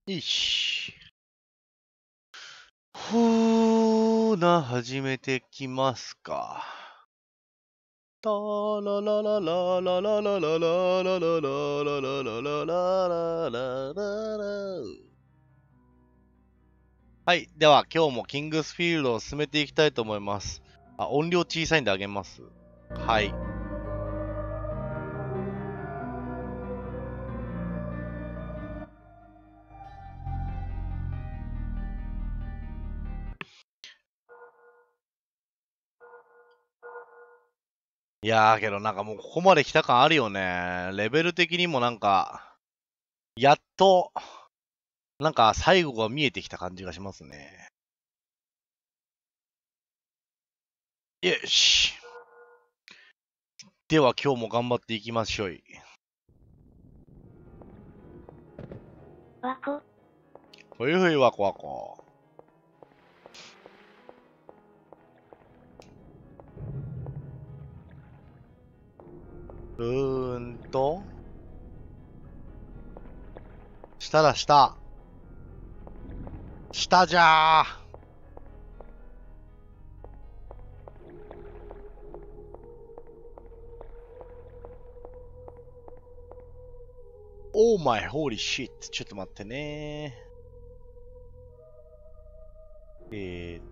よいし。ほーな、始めてきますか。タララララララララララララララララララ。はい。では、今日もキングスフィールドを進めていきたいと思います。あ、音量小さいんであげます。はい。いやー、けどなんかもうここまで来た感あるよね。レベル的にもなんか、やっと、なんか最後が見えてきた感じがしますね。よし。では今日も頑張っていきましょい。 わこ。 ほいほいわこわこ。下だ下。下じゃー。オーマイホーリーシット。ちょっと待ってねー。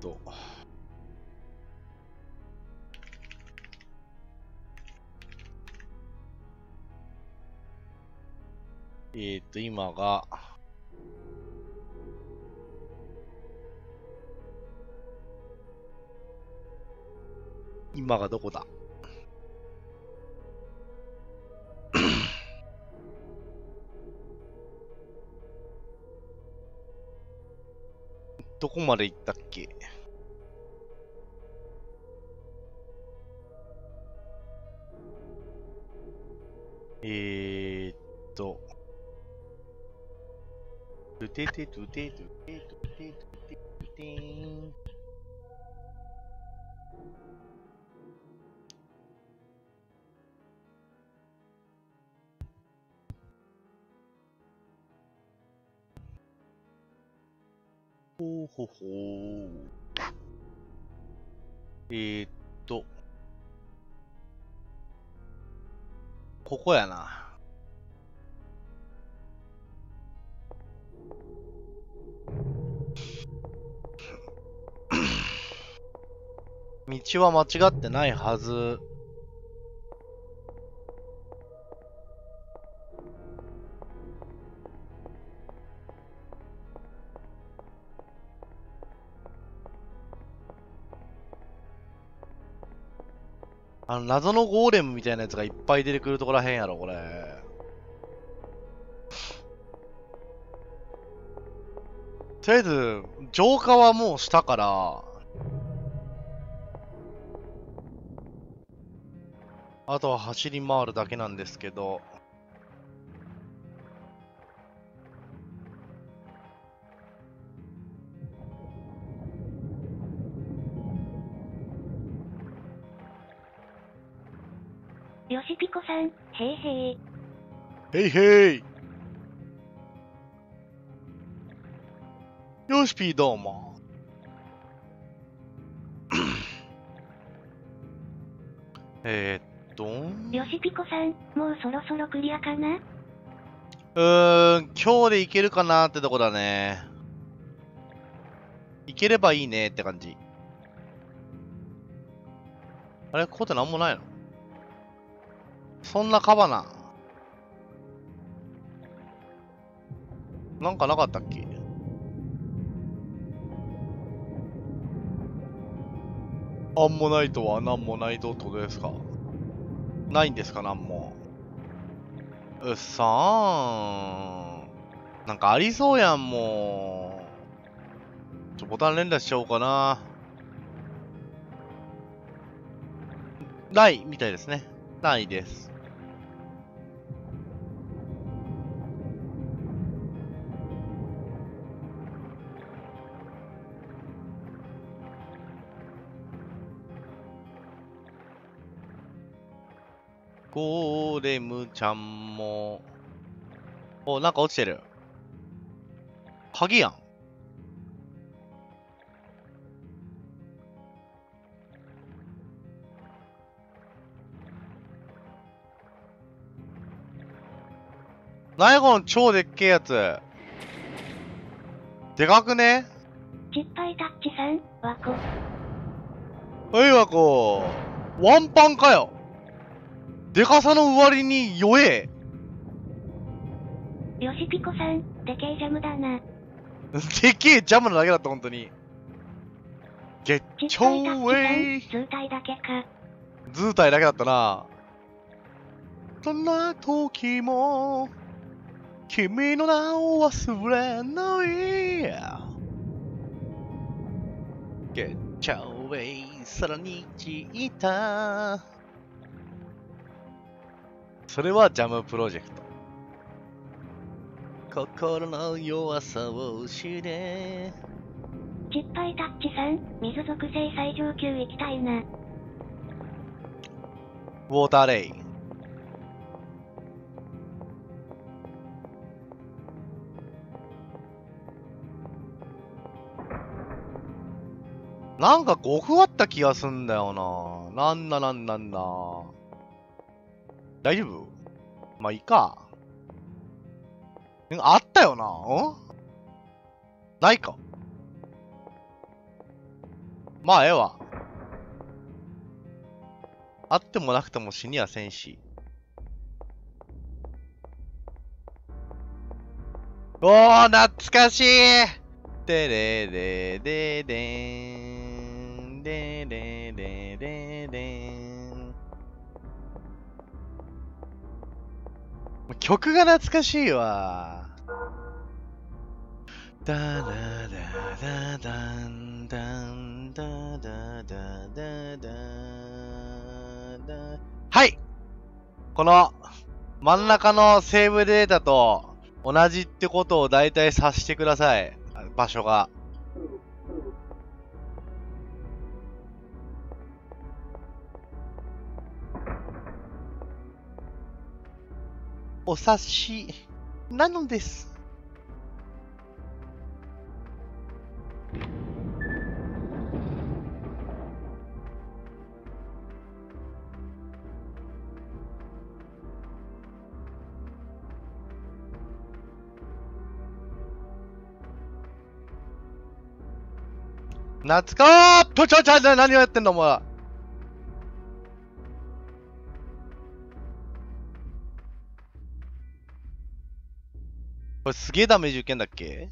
今が、今がどこだどこまで行ったっけ。トゥテテトゥテトゥテトゥテトゥテトゥテーン。ほうほほー。ここやな。道は間違ってないはず。謎のゴーレムみたいなやつがいっぱい出てくるとこらへんやろ、これ。とりあえず、浄化はもうしたから、あとは走り回るだけなんですけど、 よしピコさん、へいへい。 へいへい。よしピーどうも。 よしピコさん、もうそろそろクリアかな？ 今日でいけるかなってとこだね。いければいいねって感じ。あれここってなんもないの？そんなカバナ。なんかなかったっけ？アンモナイトはなんもないとってことですか？ないんですかなんも。うっさーん。なんかありそうやん、もう。ボタン連打しちゃおうかな。ないみたいですね。ないです。ゴーレムちゃんも。お、なんか落ちてる。 鍵やん。なにこの超でっけえやつ。でかくね？ 失敗タッチさん、わこ。 わこ。ワンパンかよ。でかさの割に弱え。 よしピコさん、でけえジャムだな。 でけえジャムなだけだった、ほんとに。ゲッチョ失敗タッーウェイ。 チさん、図体だけか。 図体だけだったな。そんな時も、君の名を忘れない。ゲッチョーウェイ、さらに散った。それはジャムプロジェクト。心の弱さを知れ。 失敗タッチさん、水属性最上級行きたいな。 ウォーターレイ。なんか5分あった気がすんだよな。なんだ。大丈夫？まあいいか。あったよな。ないか。まあええわ。あってもなくても死にはせんし。おー、懐かしい。でれれれれん。でれれれれん。曲が懐かしいわ。ダダダダダンダンダダダダダダ。はい、この真ん中のセーブデータと同じってことを大体察してください。場所が。お察しなのです。夏かー何をやってんのお前。これすげえダメージ受けんだっけ？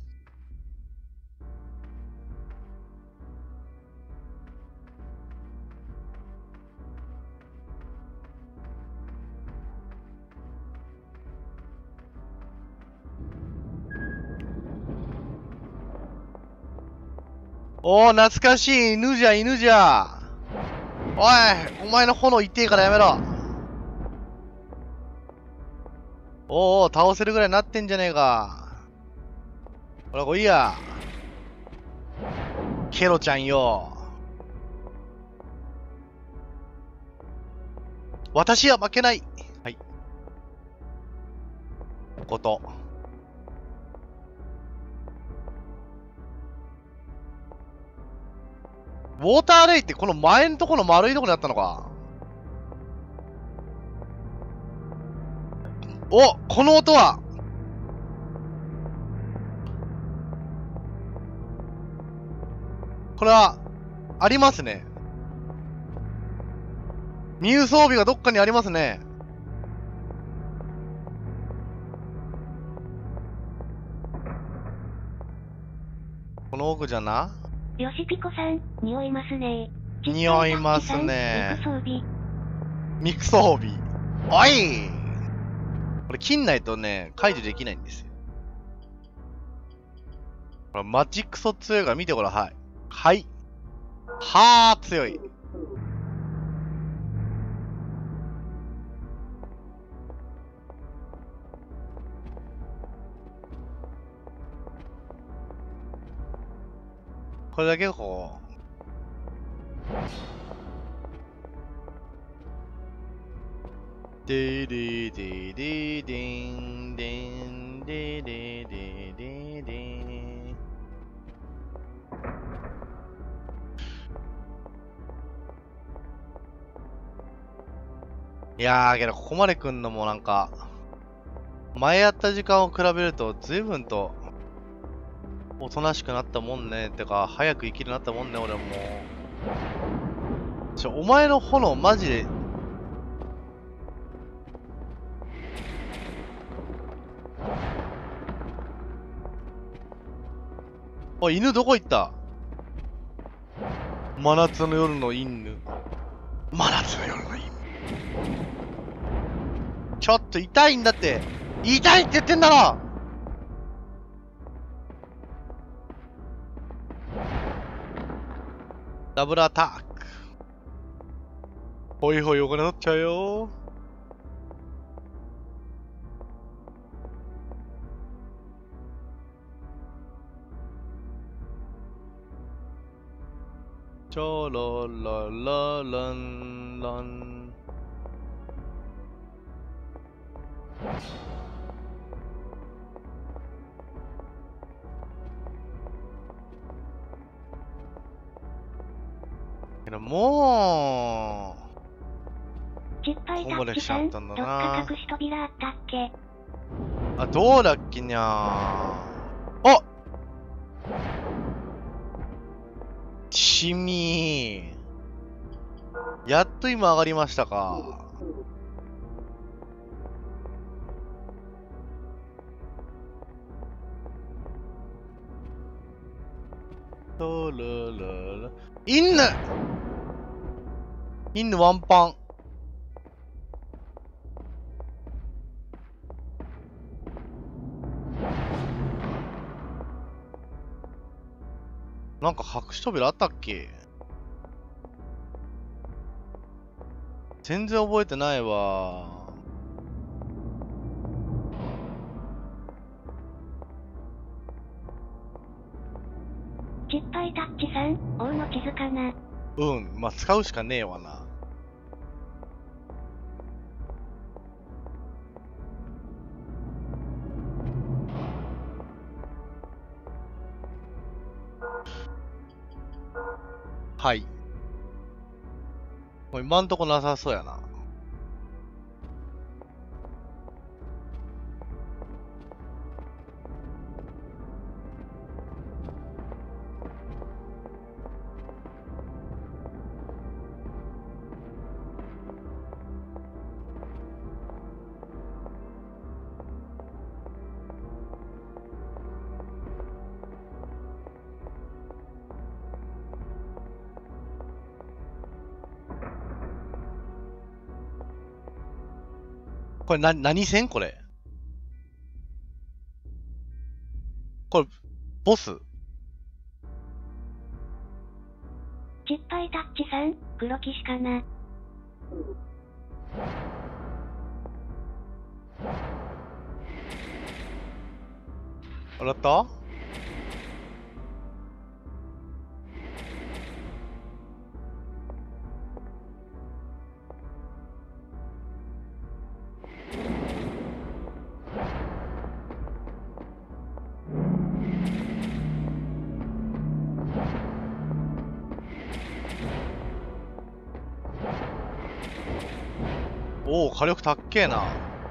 おー、懐かしい。犬じゃ。おい、お前の炎痛えからやめろ。おー、倒せるぐらいになってんじゃねえか。ほら、来いや。ケロちゃんよ。私は負けない。はい。こと。ウォーターレイってこの前のところの丸いところにあったのか。お、この音は。これは、ありますね。ミュウ装備がどっかにありますね。この奥じゃな。 よしピコさん、匂いますね。 匂いますね。 肉装備。 ミク装備。おい！これ切んないとね、解除できないんですよ。これマジクソ強いから見てごらん。はい。はい。はー、強い。これだけこう。でーでーでーでーでーんでーんでーでーでーでーでーいやー、けどここまで来んのもなんか、前やった時間を比べると随分と、おとなしくなったもんね。てか、早く生きるようになったもんね、俺も。お前の炎、マジで。おい、犬どこ行った？真夏の夜の犬。真夏の夜の犬。ちょっと痛いんだって。痛いって言ってんだろ！ダブルアタック。ほいほいお金取っちゃうよ。ちょろらららんらん。けども失敗タッチさん、どっか隠し扉あったっけ？ あ、どうだっけにゃー。あ！しみー。やっと今上がりましたか。とるるる。犬ワンパン。なんか隠し扉あったっけ？全然覚えてないわ。 失敗タッチさん、王の地図かな？ うん、まあ、使うしかねえわな。はい。もう今んとこなさそうやな。これ何戦これ？これ、ボス？ 失敗タッチさん、黒騎士かな？ 笑った？おお、火力たっけえな。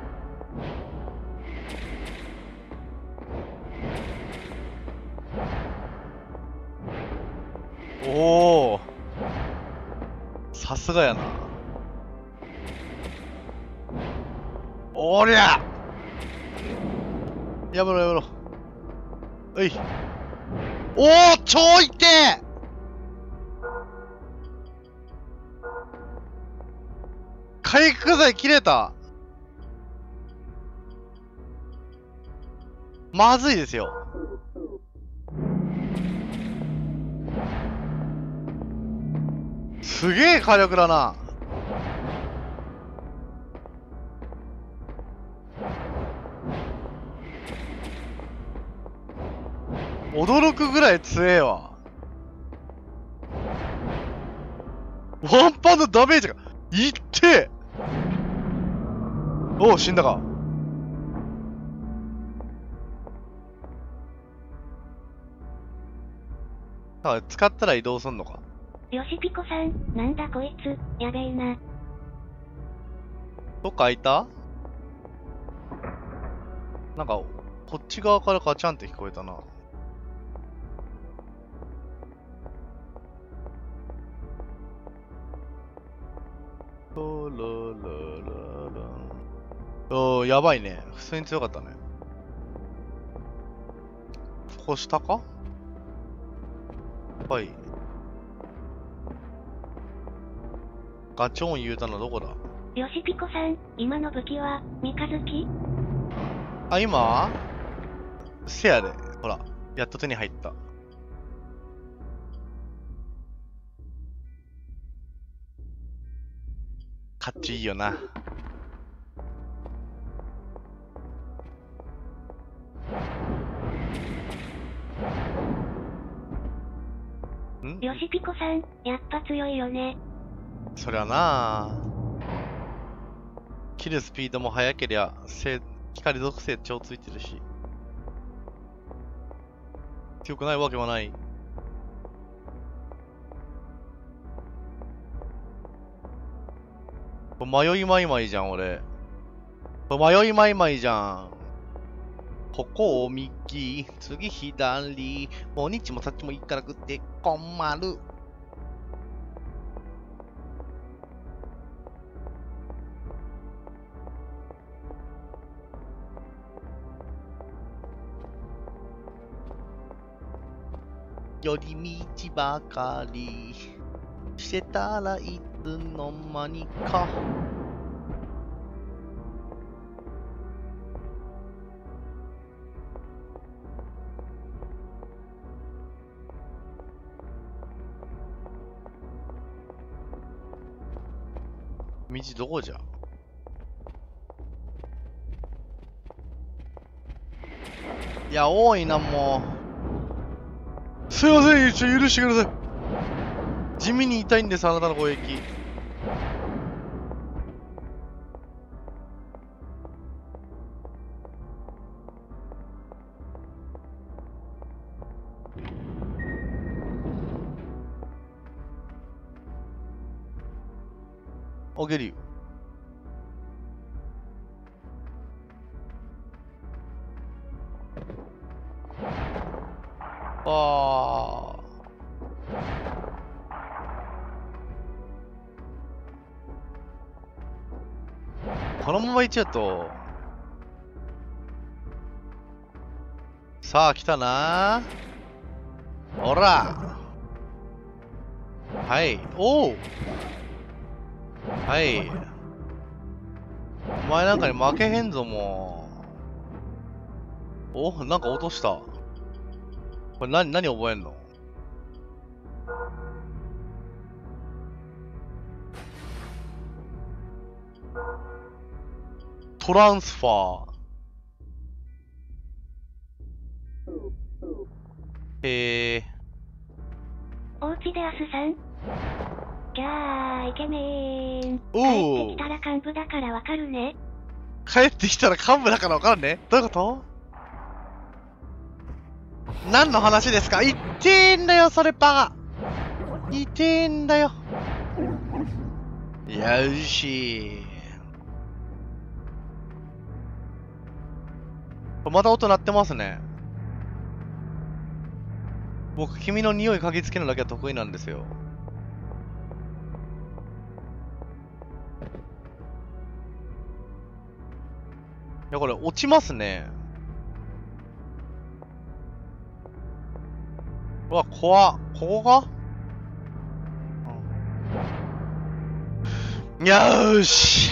おお、さすがやな。おりゃ！やめろやめろ。うい。おお、超いってえ！回復剤切れた。まずいですよ。すげえ火力だな。驚くぐらい強えわ。ワンパンのダメージがいってえ。おお、死んだか。あ、使ったら移動すんのか。 よしピコさん、なんだこいつ、やべえな。 どっか開いた？なんか、こっち側からガチャンって聞こえたな。おー、やばいね。普通に強かったね。ここ下か？はい。ガチョン言うたのどこだ？ よしピコさん、今の武器は、三日月？ あ、今せやで。ほら、やっと手に入った。かっちいいよな。ん？ よしピコさん、やっぱ強いよね。 そりゃなあ。切るスピードも速けりゃ、光属性超ついてるし。強くないわけはない。迷いまいまいじゃん、俺。迷いまいまいじゃん。ここを右、次左。もう日もさっちもいいから食って困る。寄り道ばかりしてたらいつの間にか。道どこじゃ？いや、多いな、もう。すいません、許してください。地味に痛いんです、あなたの攻撃。あげるよ。あー。このままいっちゃうと。さあ、来たなー。ほら。はい。おう。はい。お前なんかに負けへんぞ、もう。お、なんか落とした。これ何覚えんの？トランスファー。 オーチデアスさん？キャー、イケメーン。 お帰ってきたら幹部だからわかるね。 帰ってきたら幹部だからわかるね。どういうこと？何の話ですか？言ってんだよ、それバカ。言ってんだよ。よし。また音鳴ってますね。僕、君の匂い嗅ぎつけるだけは得意なんですよ。いや、これ落ちますね。うわ、怖っ。ここか？よーし。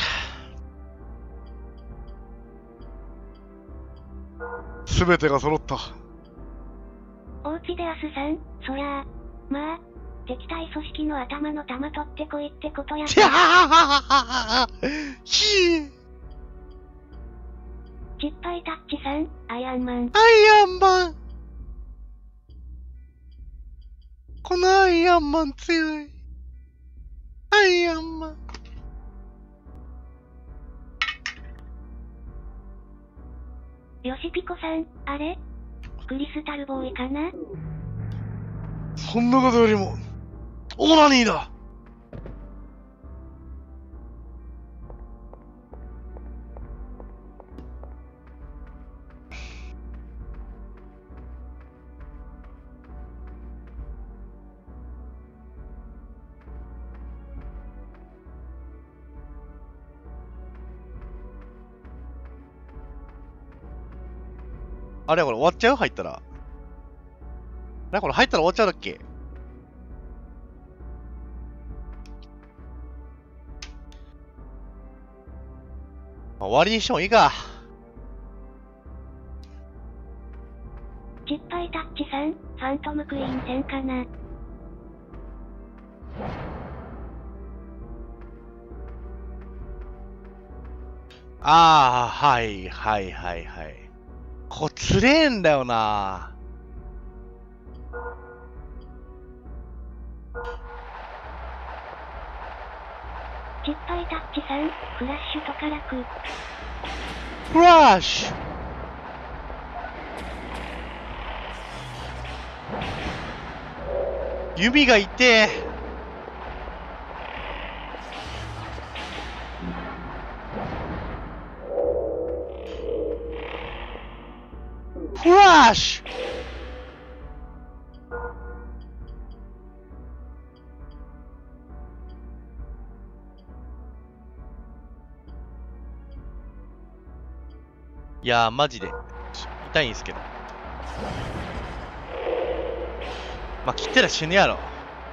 すべてが揃った。 オーチデアスさん、そら、まあ、敵対組織の頭の玉取ってこいってことや。 ひゃーひー失敗タッチさん、アイアンマン。 アイアンマン。このアイアンマン強い。アイアンマン。 よしピコさん、あれ？クリスタルボーイかな？ そんなことよりも、オナニーだ。 あれこれ終わっちゃう入ったら。あれこれ入ったら終わっちゃうだっけ？終わりにしてもいいか。 失敗タッチさん、ファントムクイーン戦かな。 ああ、はいはいはいはい。こつれえんだよな。 失敗タッチさん、フラッシュとからく。 フラッシュ指が痛え。フラッシュいやー、マジで。痛いんすけど。まあ、切ってら死ぬやろ。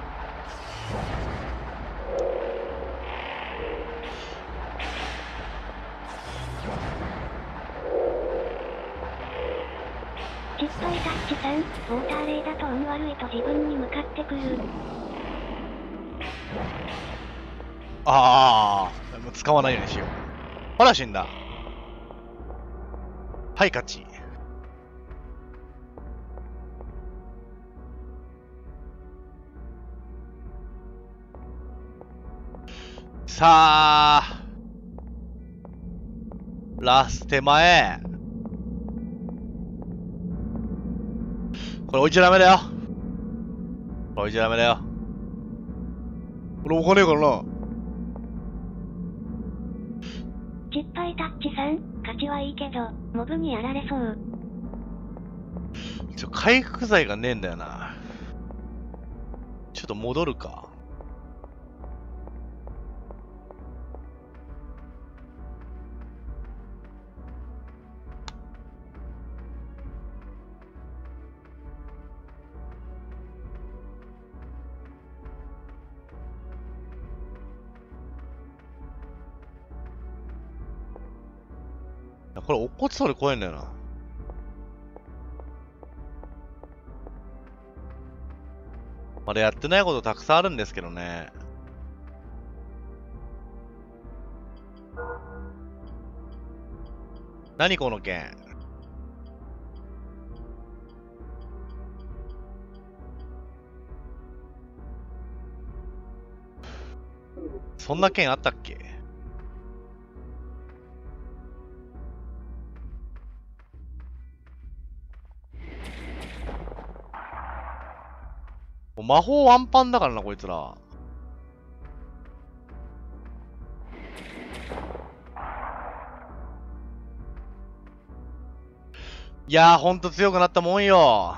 失敗タッチさん、ウォーターレイだと運悪いと自分に向かってくる。 ああ、もう使わないようにしよう。ほら、死んだ。はい、勝ち。さあ、ラス手前。これ置いちゃダメだよ。これ置いちゃダメだよ。これ置かねえからな。 失敗タッチさん、勝ちはいいけど、モブにやられそう。 回復剤がねえんだよな。ちょっと戻るか。これ、落っこちそうで怖いんだよな。まだやってないことたくさんあるんですけどね。何この剣。そんな剣あったっけ？もう魔法ワンパンだからな、こいつら。いやー、ほんと強くなったもんよ。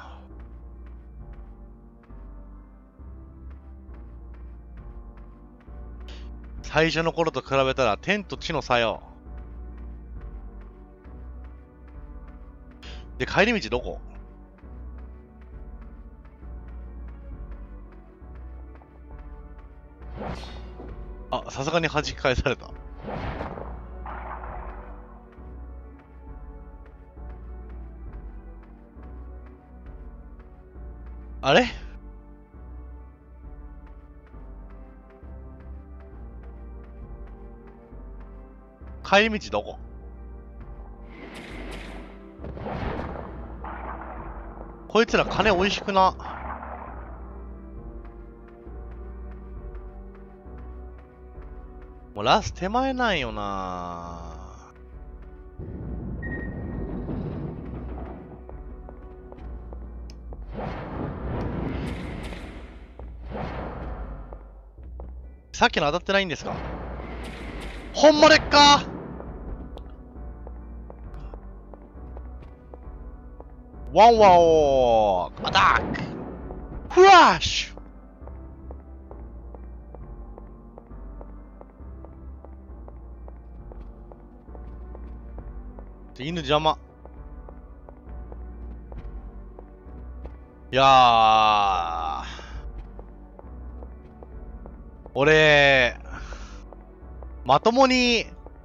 最初の頃と比べたら天と地の差よ。で、帰り道どこ？あ、さすがに弾き返された。あれ？帰り道どこ？こいつら金美味しくな。もうラス手前なんよな。さっきの当たってないんですか？ほんまでっか？ワンワオーアタックフラッシュ犬邪魔。 いやー、俺、まともに、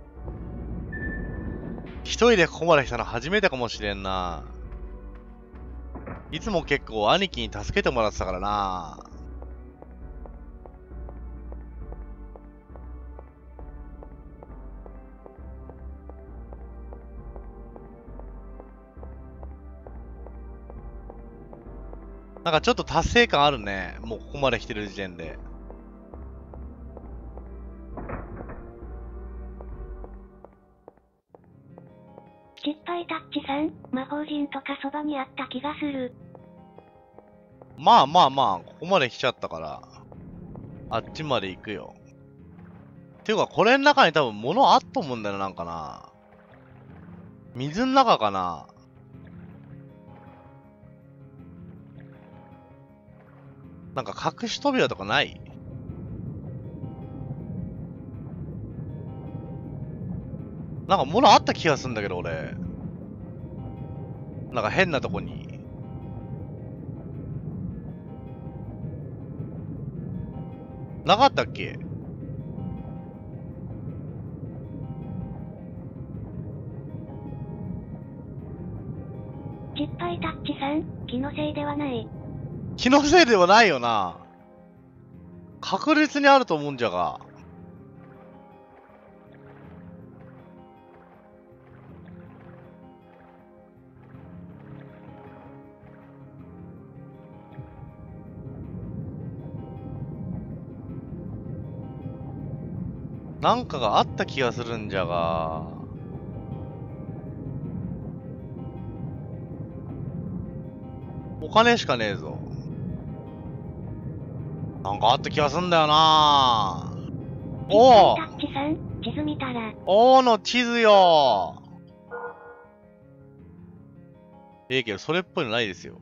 一人でここまで来たの初めてかもしれんな。いつも結構兄貴に助けてもらってたからな。なんかちょっと達成感あるね。もうここまで来てる時点で。 失敗タッチさん、魔法陣とかそばにあった気がする。 まあまあまあ、ここまで来ちゃったから、あっちまで行くよ。ていうか、これの中に多分物あっと思うんだよな、なんかな。水の中かな。なんか隠し扉とかない？なんか物あった気がするんだけど、俺。なんか変なとこに。なかったっけ？ 失敗タッチさん、気のせいではない。 気のせいではないよな。確実にあると思うんじゃが。なんかがあった気がするんじゃが。お金しかねえぞ。なんかあった気がすんだよな。おお、 失敗タッチさん、地図見たら。 おの地図よ。けどそれっぽいのないですよ。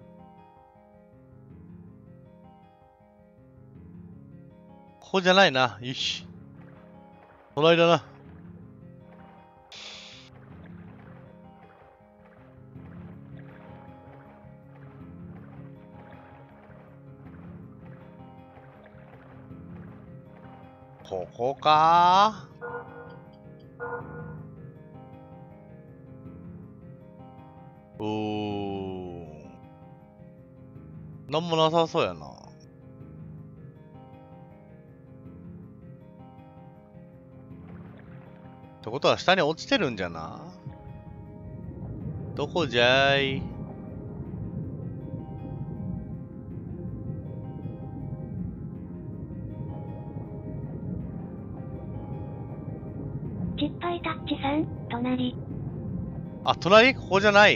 ここじゃないな。よし。隣だな。ここかー。なんもなさそうやな。ってことは下に落ちてるんじゃな？どこじゃい？ 失敗タッチさん、隣。 あ、隣？ここじゃない？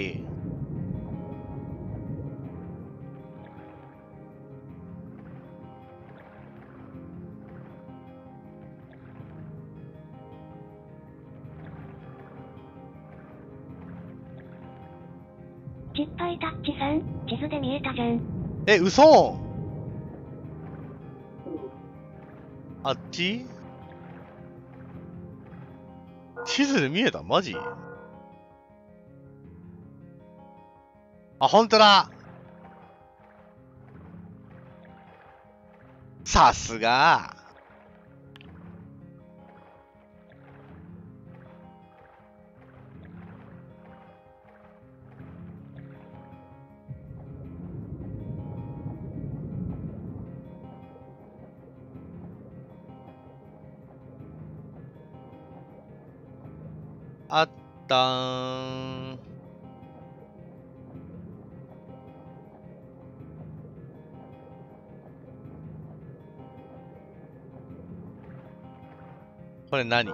失敗タッチさん、地図で見えたじゃん。 え、嘘？あっち？地図で見えた？マジ？あ、ほんとだ！さすが。あったーん。これ何？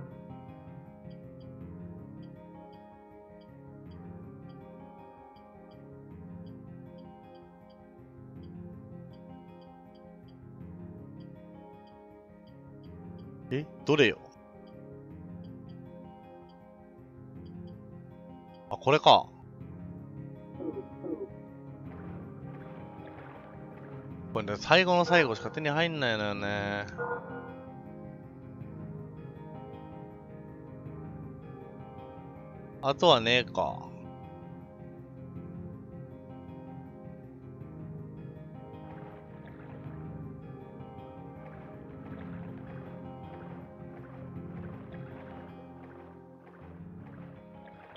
え、どれよ？あ、これか。これね、最後の最後しか手に入んないのよね。あとはねえか。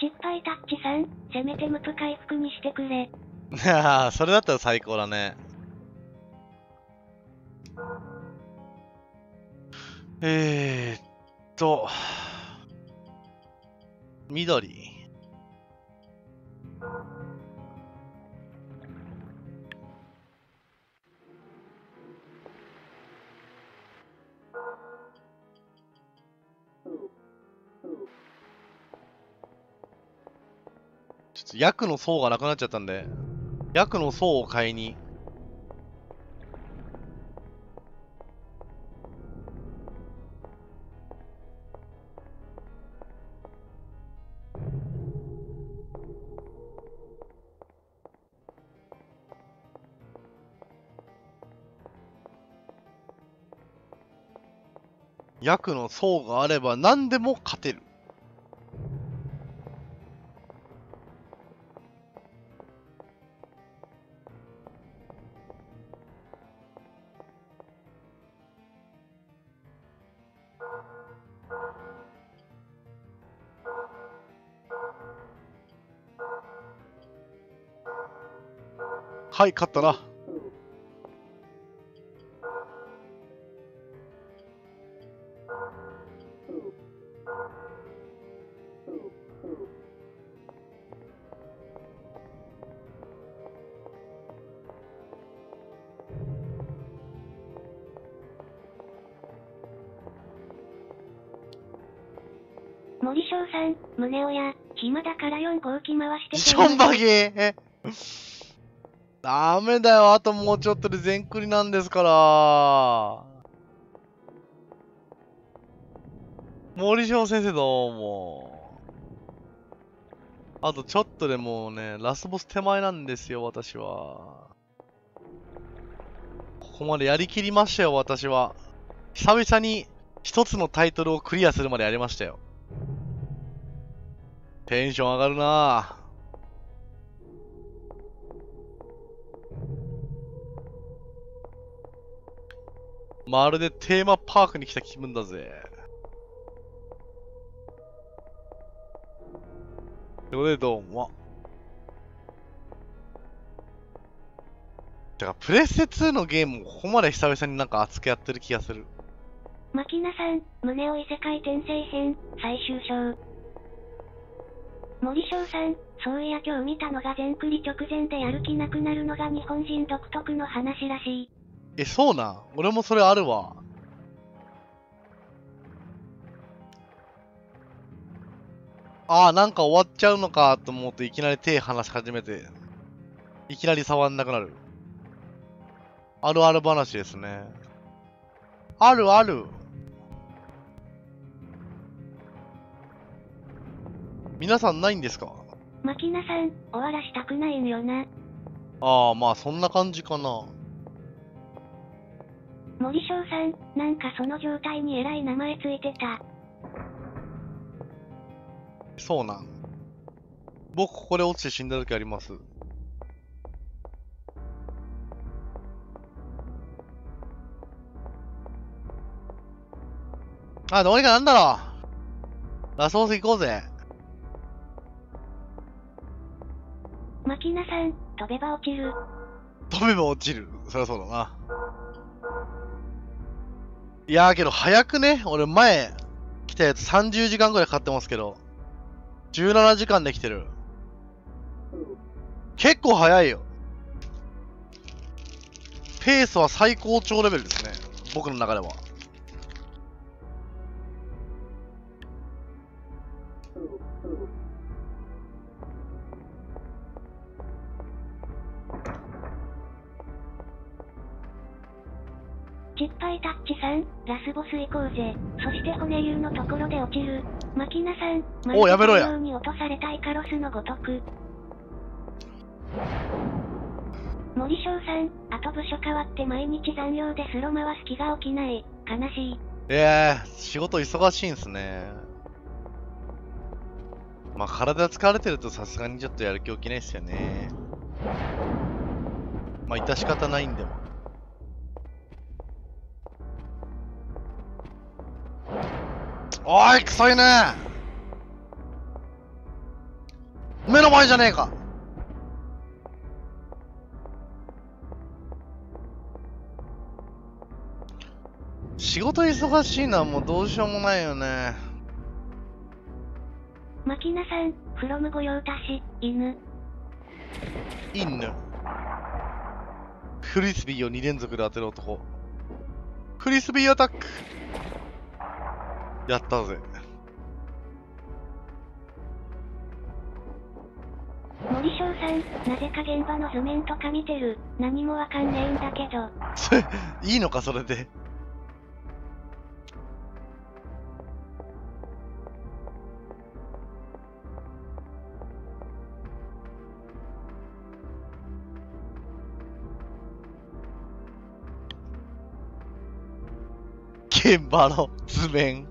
失敗タッチさん、せめて無プ回復にしてくれ。 いやー、それだったら最高だね。緑。ちょっと薬の層がなくなっちゃったんで、薬の層を買いに。薬の層があれば何でも勝てる。はい、勝ったな。 森翔さん、胸親、暇だから4号機回してションバゲーダメだよ、あともうちょっとで全クリなんですから。森翔先生どうも。あとちょっとでもうね、ラスボス手前なんですよ、私は。ここまでやりきりましたよ、私は。久々に一つのタイトルをクリアするまでやりましたよ。テンション上がるなぁ。まるでテーマパークに来た気分だぜ。ということでどうも。てか、プレステ2のゲームもここまで久々になんか熱くやってる気がする。 マキナさん、胸を異世界転生編、最終章。森翔さん、そういや今日見たのが全クリ直前でやる気なくなるのが日本人独特の話らしい。 そうなん？俺もそれあるわ。ああ、なんか終わっちゃうのかと思うといきなり手離し始めて、いきなり触んなくなる。あるある話ですね。あるある。皆さんないんですか？ マキナさん、終わらしたくないんよな。 ああ、まあそんな感じかな。 森翔さん、なんかその状態に偉い名前ついてた。 そうなん。僕ここで落ちて死んだ時あります。あ、どうにかなんだろう。ラスボス行こうぜ。 マキナさん、飛べば落ちる。 飛べば落ちる。そりゃそうだな。いやーけど早くね。俺前来たやつ30時間ぐらいかかってますけど、17時間できてる。結構早いよ。ペースは最高潮レベルですね。僕の中では。 失敗タッチさん、ラスボス行こうぜ。そして骨湯のところで落ちる。マキナさん、 おやめろや大量に落とされたイカロスのごとく。森翔さん、あと部署変わって毎日残業でスロ回す気が起きない。悲しい。 仕事忙しいんすね。まあ体疲れてるとさすがにちょっとやる気起きないっすよね。まあ致し方ないんでも。おい、くそいね。 目の前じゃねえか。仕事忙しいのはもうどうしようもないよね。 マキナさん、フロム御用達、犬。 犬。フリスビーを2連続で当てる男。フリスビーアタック。やったぜ。 森翔さん、なぜか現場の図面とか見てる。何もわかんねえんだけど。 それ、いいのかそれで。現場の図面。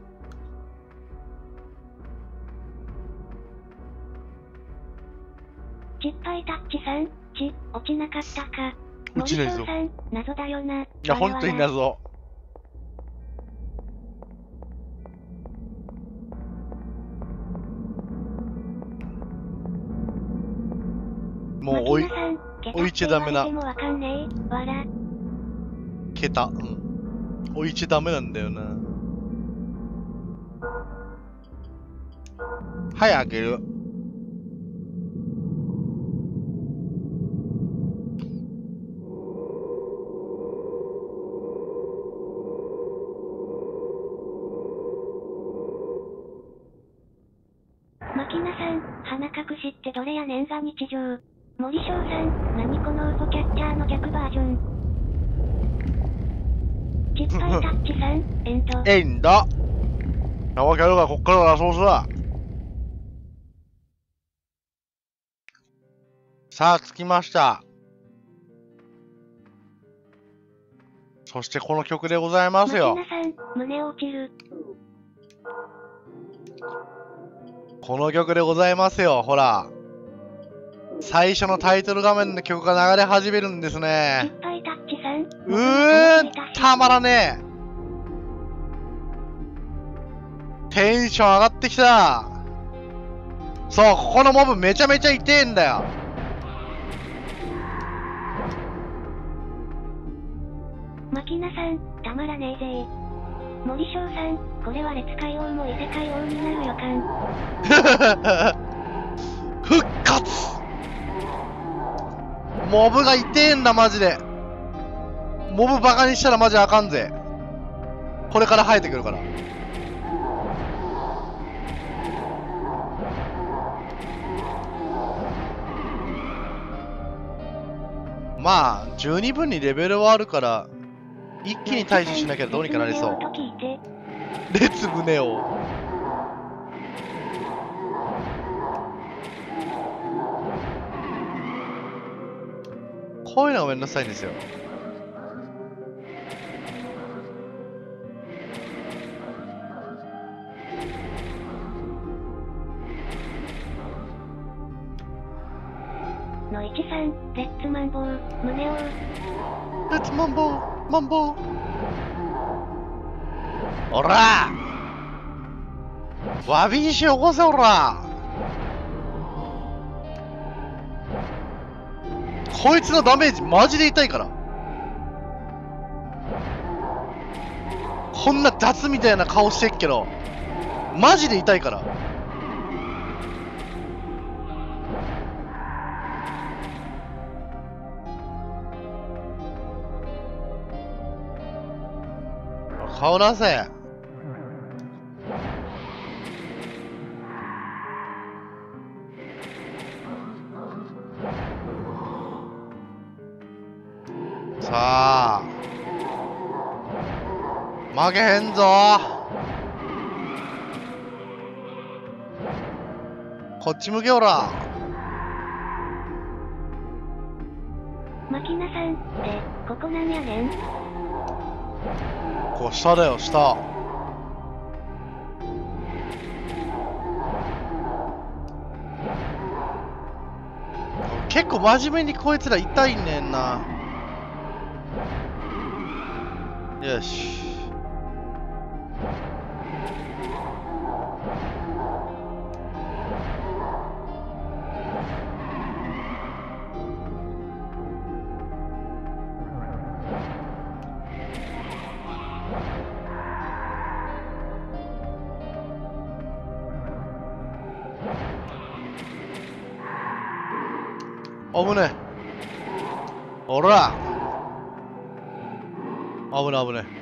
ちっぱいタッチさん、落ちなかったか。 落ちないぞ。 森翔さん、謎だよな。 いや、ほんとに謎。もう置いちゃダメな。桁。うん。置いちゃダメなんだよな。はい、開ける。 マキナさん、鼻隠しってどれやねんが日常。森翔さん、何このウホキャッチャーの逆バージョン。ちっぱいタッチさん、エンド。 エンド。やばけるが、こっからはそうすら。さあ、着きました。そしてこの曲でございますよ。 マキナさん、胸落ちる。 この曲でございますよ、ほら。最初のタイトル画面の曲が流れ始めるんですね。 ちっぱいタッチさん。 たまらねえ。テンション上がってきた。そう、ここのモブめちゃめちゃ痛えんだよ。 マキナさん、たまらねえぜ。森翔さん、これは烈海王も異世界王になる予感。 復活。モブが痛えんだマジで。モブバカにしたらマジあかんぜ。これから生えてくるから。まあ十二分にレベルはあるから一気に対処しなきゃどうにかなりそう。列宗を。こういうのがめんどくさいんですよ。 のいちさん、レッツマンボウ、胸を。 レッツマンボウ、マンボウ。おらわび石起こせおら。こいつのダメージマジで痛いから。こんな雑みたいな顔してっけどマジで痛いから。顔出せ。さあ負けへんぞ。こっち向けおら。 マキナさんってここなんやねん。 こう下だよ下。結構真面目にこいつら痛いねんな。よし。 危ねえ。おら危ね危ね。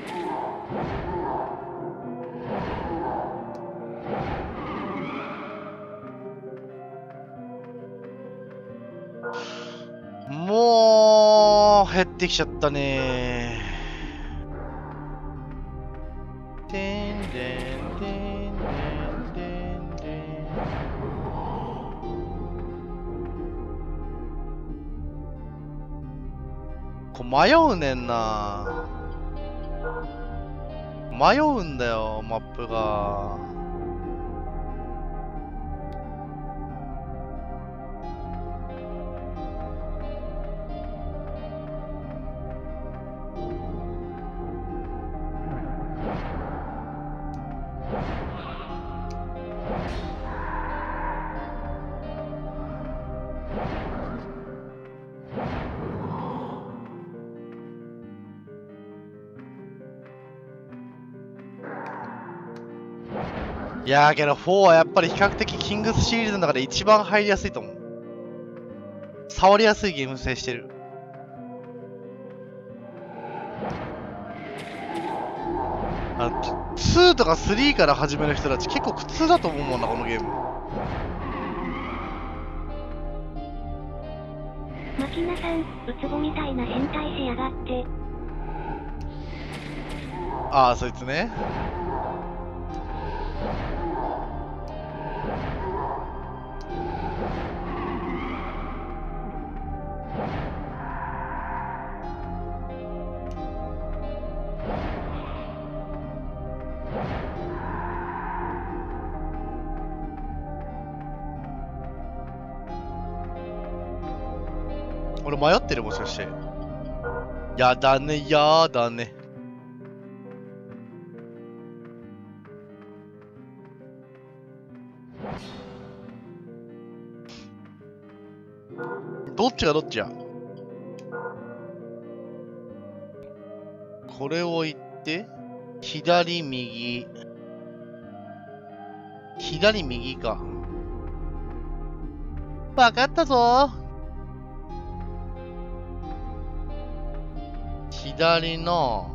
もう減ってきちゃったね。てんでんてんでんでんでん。これ迷うねんな。迷うんだよ、マップが。いやーけど4はやっぱり比較的キングスシリーズの中で一番入りやすいと思う。触りやすいゲーム性してる。2とか3から始める人たち結構苦痛だと思うもんな、このゲーム。 マキナさん、ウツボみたいな変態しやがって。 ああ、そいつね。俺迷ってる、もしかして。やだね、やだね。どっちがどっちや。これを言って、左右。左右か。わかったぞ。左の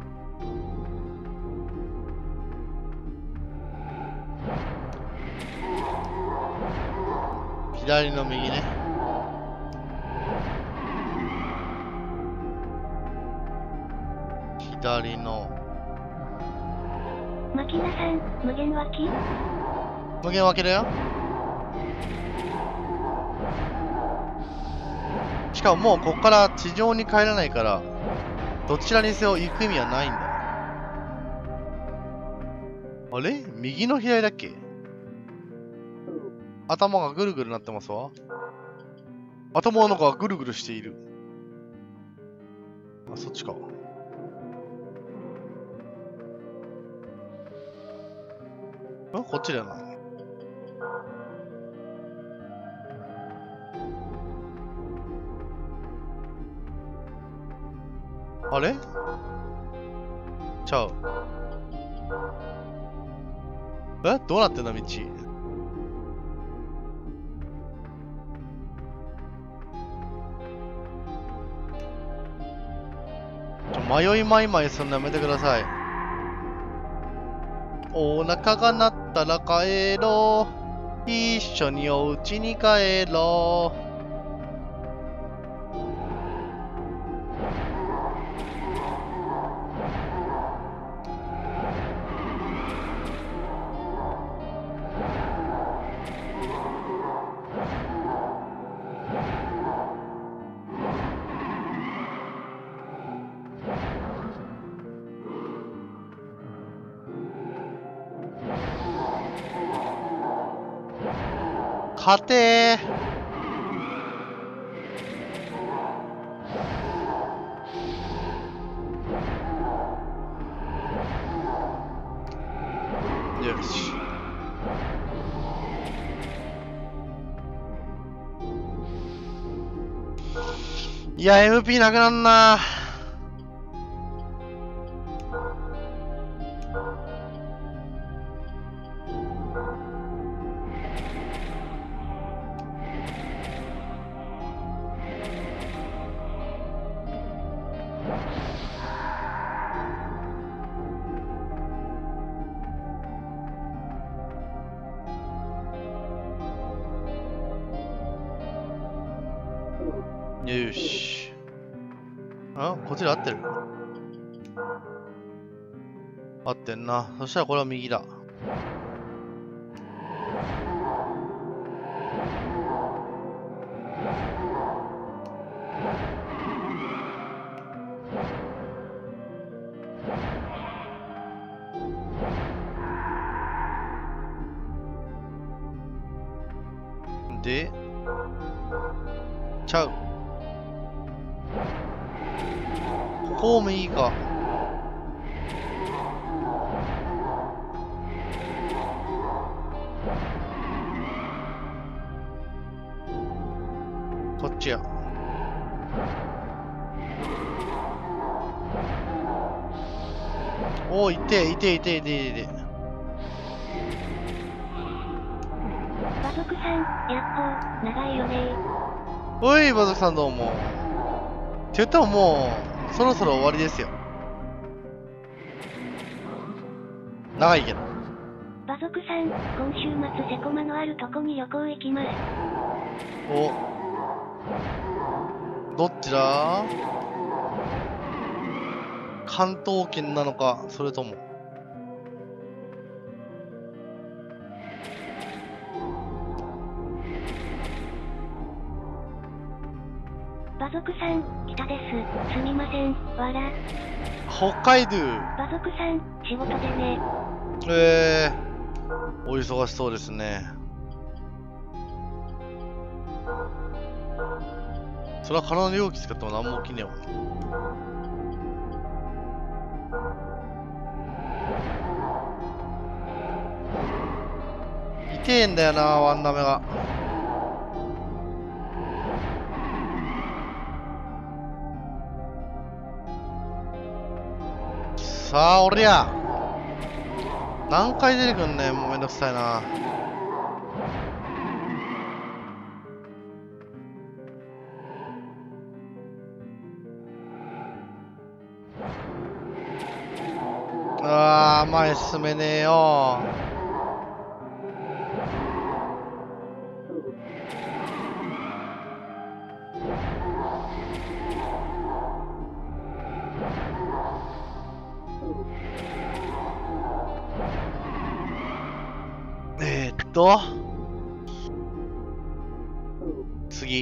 左の右ね。左のマキナさん、無限脇？ 無限分けだよ。しかももうこっから地上に帰らないからどちらにせよ行く意味はないんだ。あれ右の左だっけ。頭がぐるぐるなってますわ。頭の中がぐるぐるしている。あ、そっちか。こっちだよな。あれちゃう。どうなってんだ道。迷いまいまいすんのやめてください。お腹が鳴ったら帰ろう。一緒にお家に帰ろう。勝てー。よし。いや、MP なくなんな。 よし。あ、こっちで合ってる？合ってんな。そしたらこれは右だ。で、ちゃう。ここもいいか。こっちや。おお、いて。 馬族さん、やっほー、長いよねおい、バズさんどうも。って言ってももう、そろそろ終わりですよ。長いけど。 馬族さん、今週末セコマのあるとこに旅行行きます。 お。どっちだ？関東圏なのか、それとも。 馬族さん、北です。すみません、わら。 北海道。 馬族さん、仕事でね。 お忙しそうですね。それは空の容器使っても何も起きねえわ。痛えんだよな、ワンダメが。さあ、おりゃ。何回出てくんねん、もうめんどくさいな。前進めねえよ。次。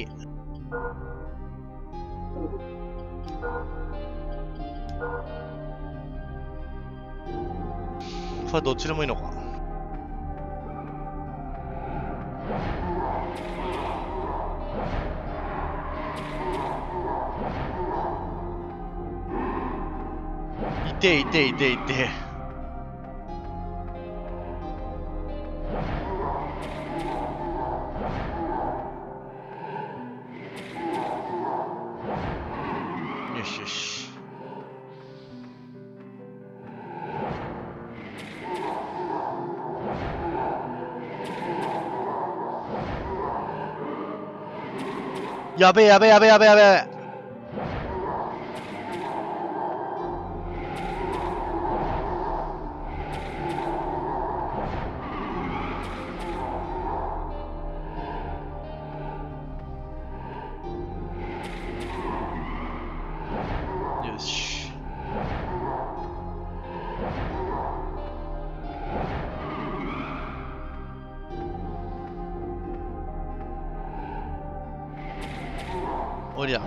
それどっちでもいいのか。いて。よし。やべえ。よし。おりゃ。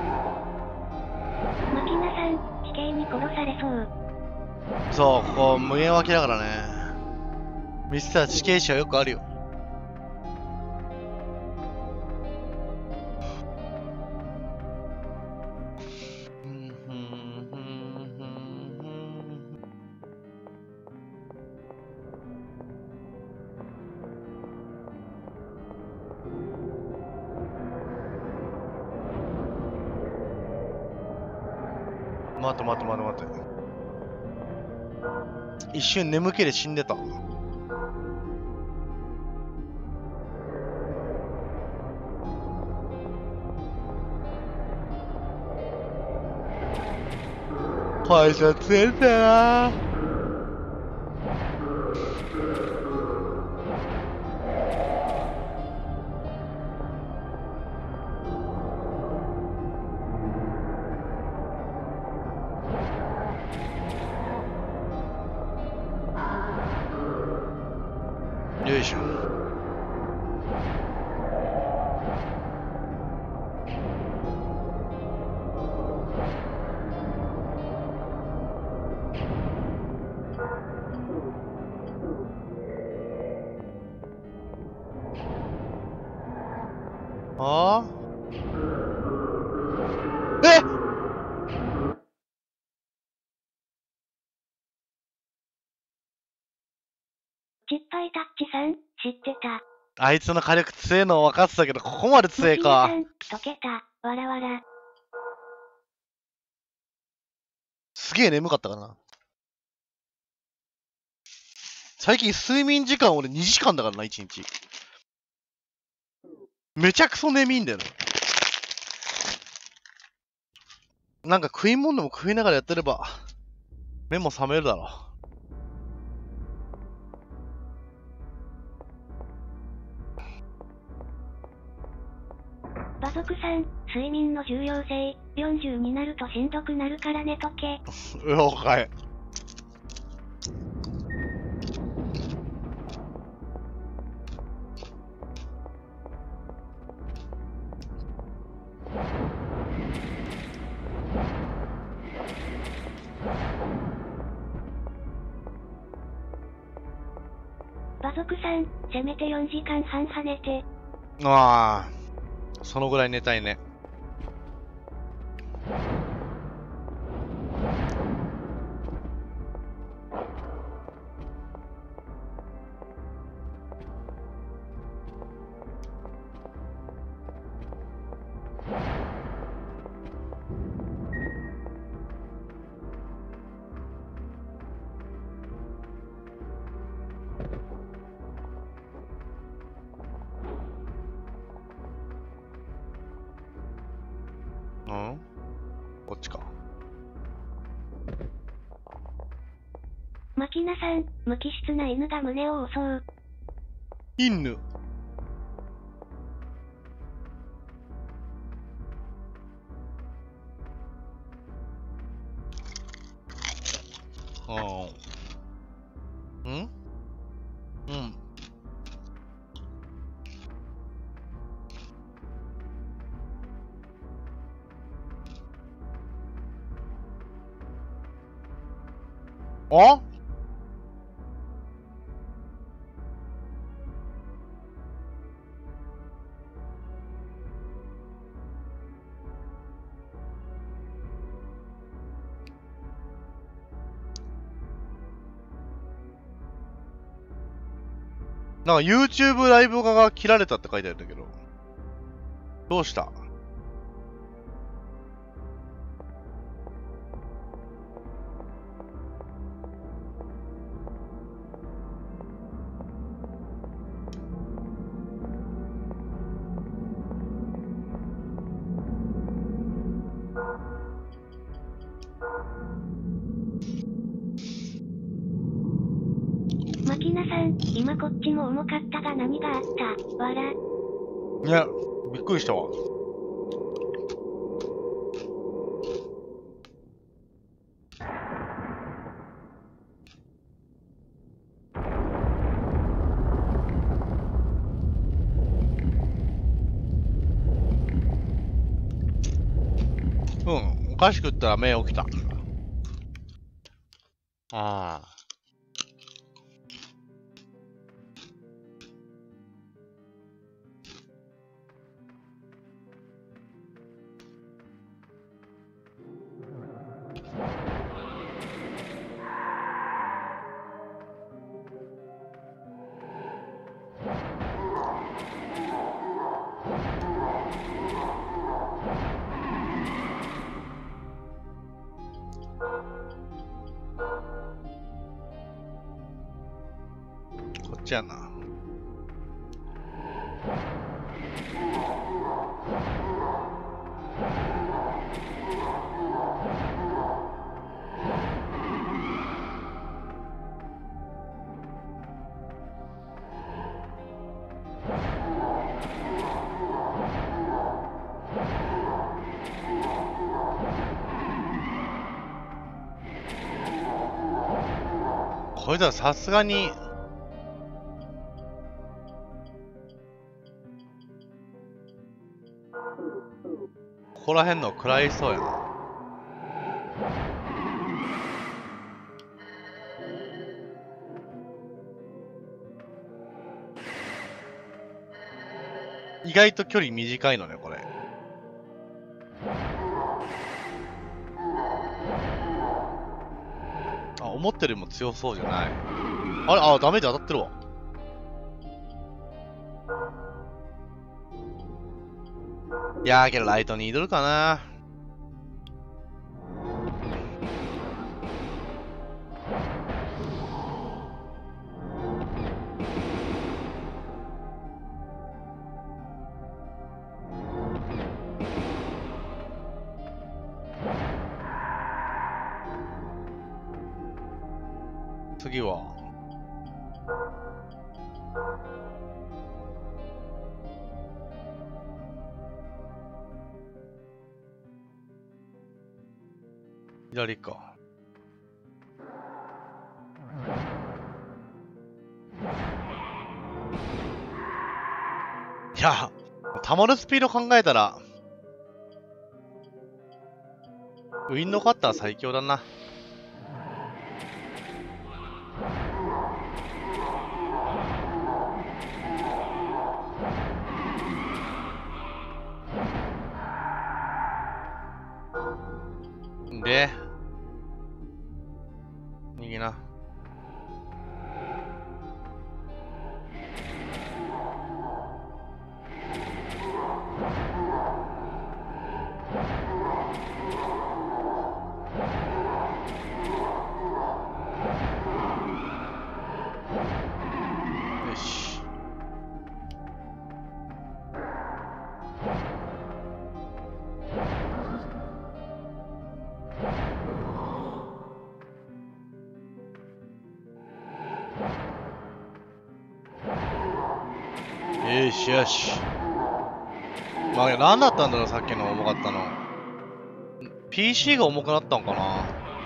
マキナさん、死刑に殺されそう。 そう、ここ無限脇だからね。ミスター死刑囚はよくあるよ。待って。一瞬眠気で死んでた。会社着いたな。 いしょ。ああえっ失敗タッチさん、知ってた。 あいつの火力強えの分かってたけど、ここまで強えか。 マキナさん、解けた。わらわら。 すげえ眠かったかな。最近睡眠時間俺2時間だからな、1日。めちゃくそ眠いんだよね。なんか食い物でも食いながらやってれば、目も覚めるだろ馬族さん、睡眠の重要性、40になるとしんどくなるから寝とけ。 う。了解。 馬族さん、せめて4時間半跳ねて。 ああ、そのぐらい寝たいね。うんこっちか。 マキナさん、無機質な犬が胸を襲う。 犬。うん。んうん。あなんか YouTube ライブ化が切られたって書いてあるんだけど。どうした？ マキナさん、今こっちも重かったが何があった？わら。 いや、びっくりしたわ。うん、おかしくったら目起きた。ああ。こっちやな。これじゃさすがにこら辺の食らいそうやな。意外と距離短いのね、これ。あ、思ってるよりも強そうじゃない。あれ、あ、ダメージ当たってるわ。いやーけどライトニードルかな。次は。左か。いや、溜まるスピード考えたら、ウィンドカッター最強だな。で、右な。よし。よしよし。まあ、何だったんだろう、さっきの重かったの。PC が重くなったんかな。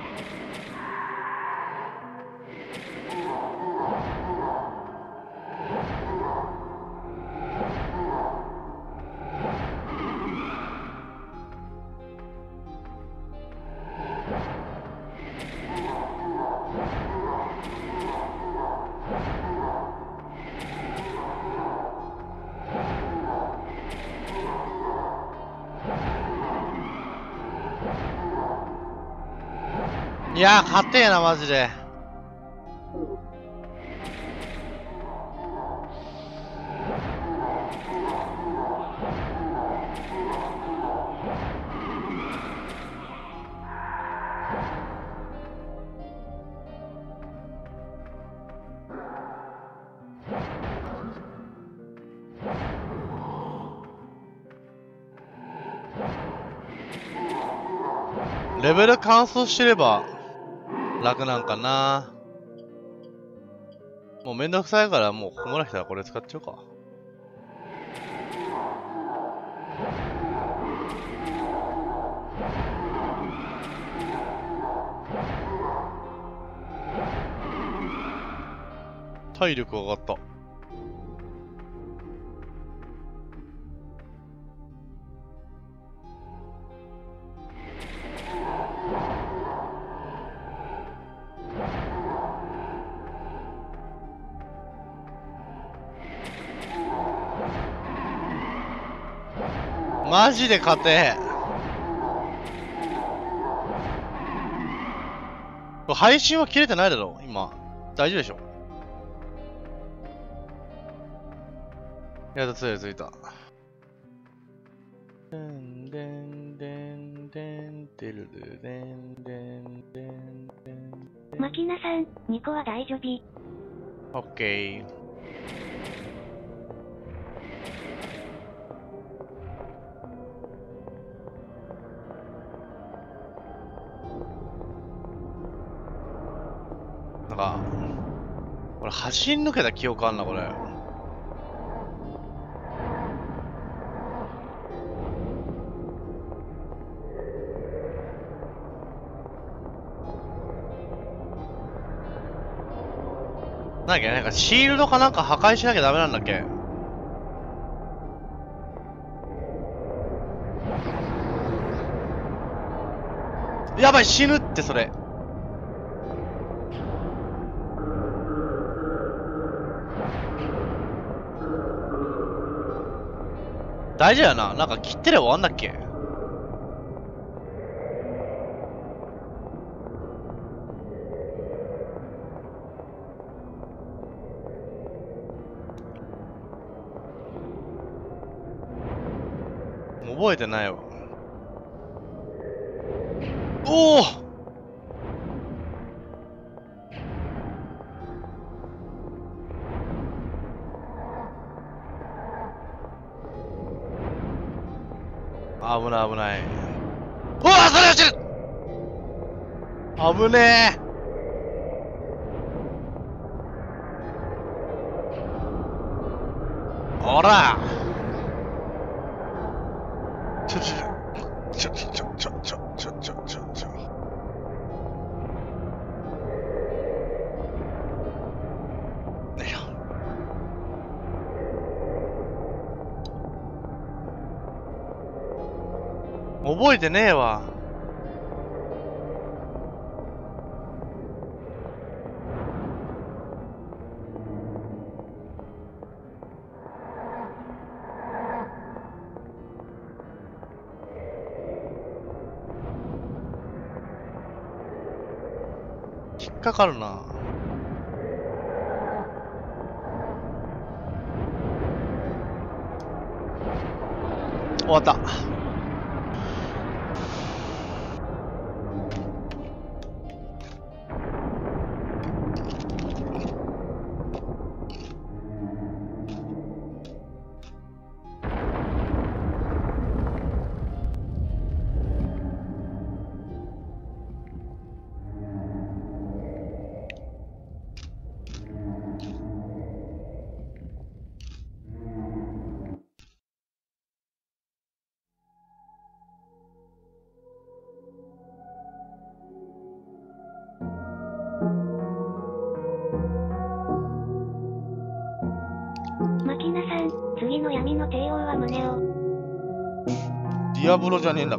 いやー、勝てえな、マジで。レベル乾燥してれば楽なんかな。もうめんどくさいから、もうここまで来たらこれ使っちゃおうか。体力上がった。マジで勝てえ。配信は切れてないだろ今。大丈夫でしょ。やっとついた。でんでんでんでんてるるでんでんでんでん。 マキナさん、2個は大丈夫。 オッケー。なんか、これ走り抜けた記憶あんな、これ。なんだっけ、なんかシールドかなんか破壊しなきゃダメなんだっけ。 やばい、死ぬってそれ。大事やな。なんか切ってれば終わんだっけ？覚えてないわ。おお！危ない危ない。うわー、それ落ちる！危ねえ。ほら！ちょ。よいしょ。覚えてねえわ。引っかかるな。終わった。 マキナさん、次の闇の帝王は胸を。 ディアブロじゃねえんだから。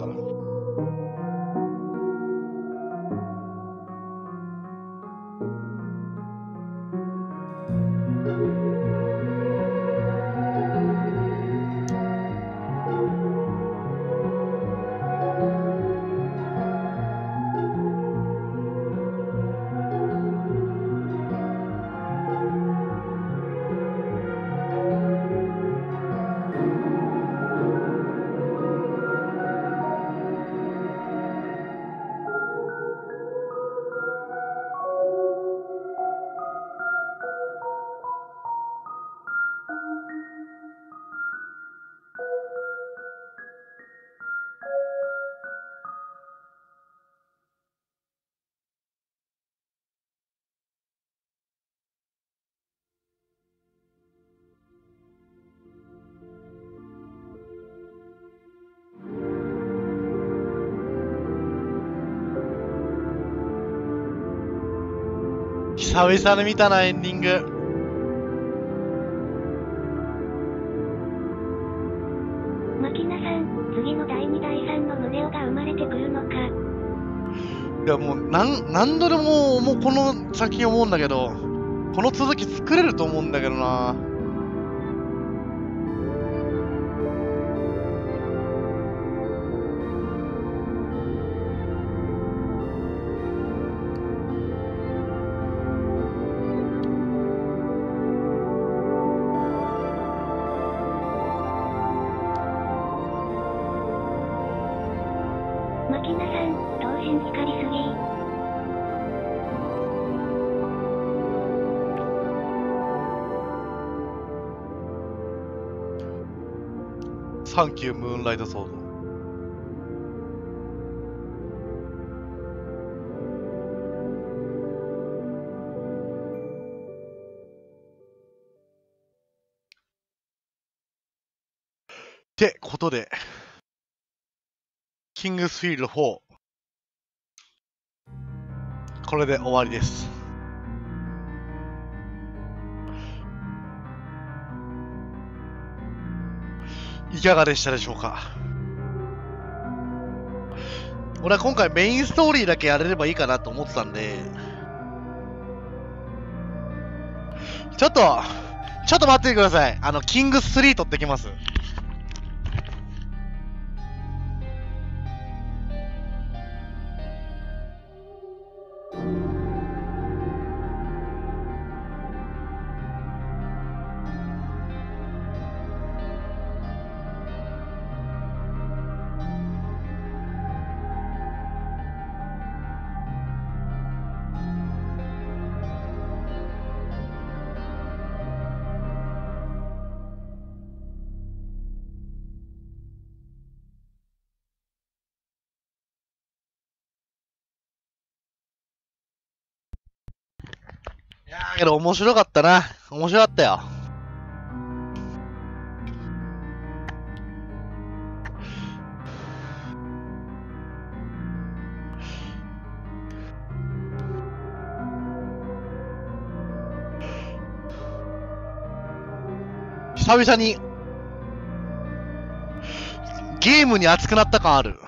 久々に見たな、エンディング。 マキナさん、次の第2、第3の胸をが生まれてくるのか。 いやもう何度でもこの作品思うんだけど、この続き作れると思うんだけどな。 マキナさん、頭身光りすぎ。 サンキュームーンライトソード。ってことで、キングスフィールド4、これで終わりです。いかがでしたでしょうか。 俺は今回メインストーリーだけやれればいいかなと思ってたんで、ちょっと待っててください。キング3取ってきます。いやーけど面白かったな。面白かったよ。久々にゲームに熱くなった感ある。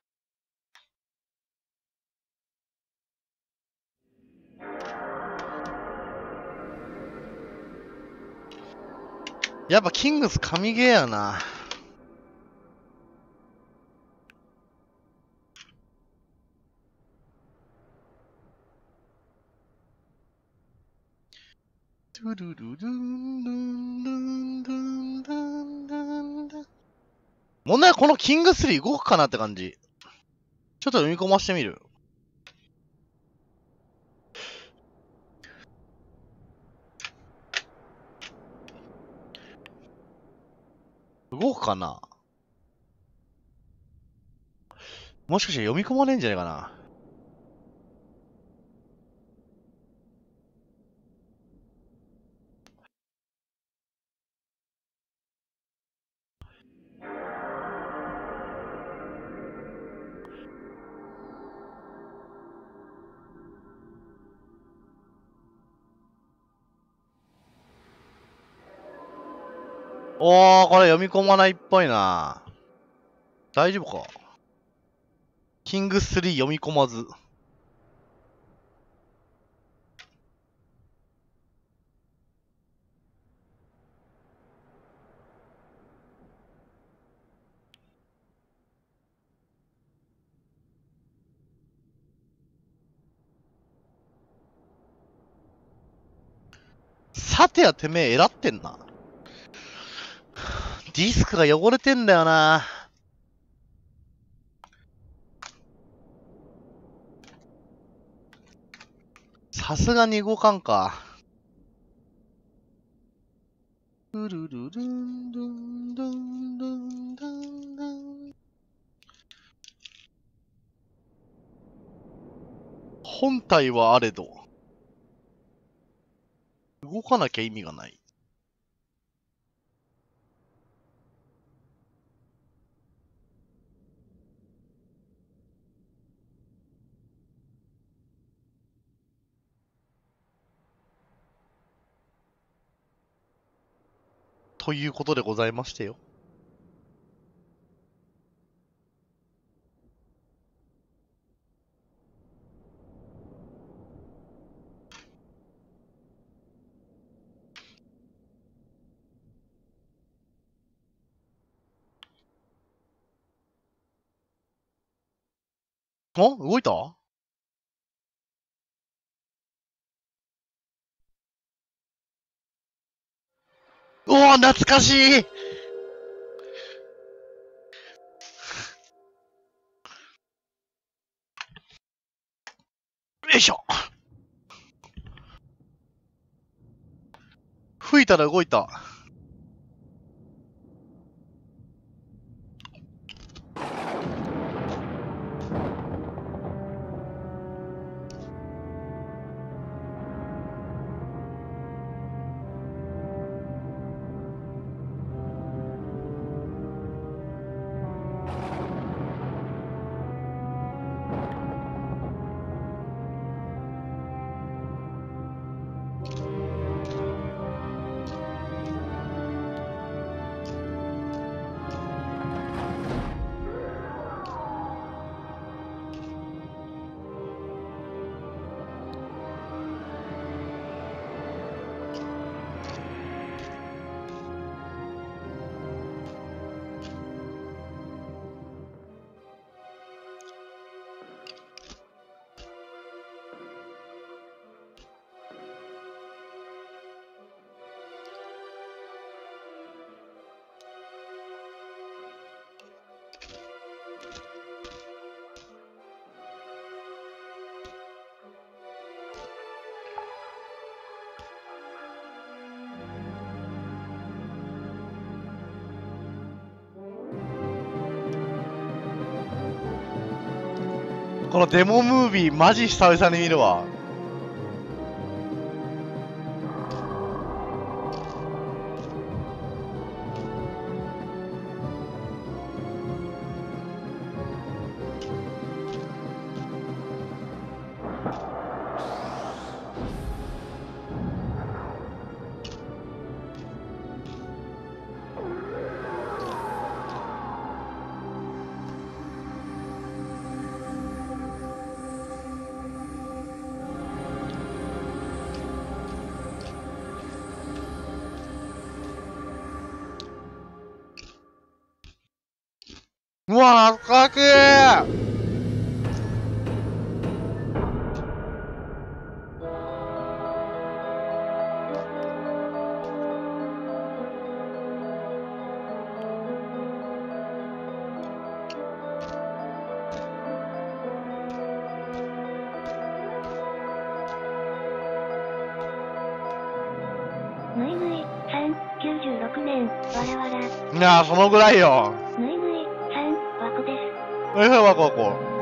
やっぱキングス神ゲーやな。トゥルルルンルンルンルンルンルンルン。問題はこのキング3動くかなって感じ。ちょっと読み込ましてみる。動くかな。もしかして読み込まねえんじゃないかな。おー、これ読み込まないっぽいな。大丈夫か。キング3読み込まず。さてはてめえ、選ってんな。ディスクが汚れてんだよな。さすがに動かんか。ルルルルンルンルンルンルンルン。本体はあれど、動かなきゃ意味がない。ということでございましてよ。動いた？うわ、懐かしい。よいしょ。吹いたら動いた。 このデモムービーマジ久々に見るわ。うわ、懐かしい。 ぬいぐい、3、96年、わらわら。 いやー、そのぐらいよ。 ぬいぐい、3、わこです。 わこわこ。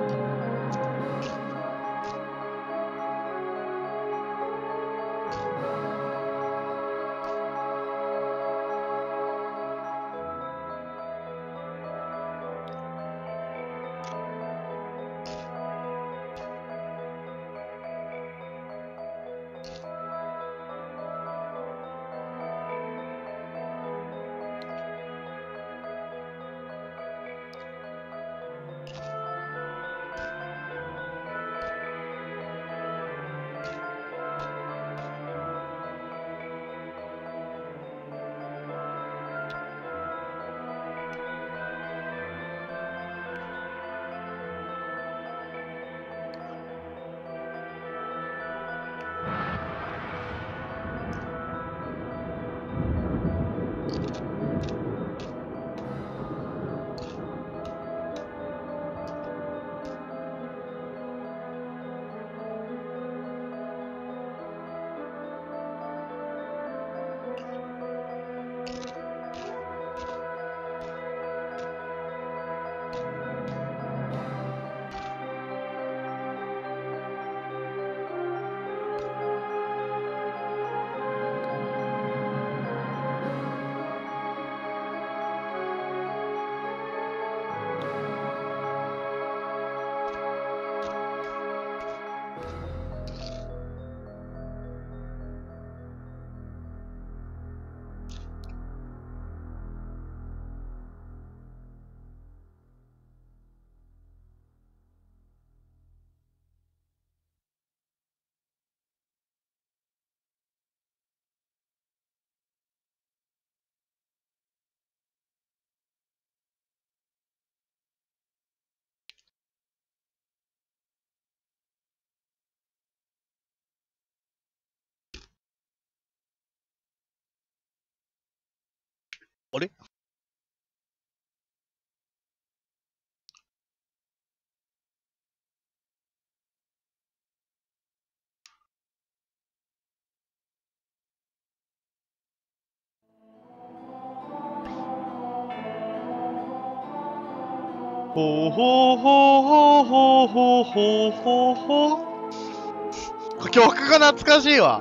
あれほうほうほうほうほうほうほうほうほう。曲が懐かしいわ。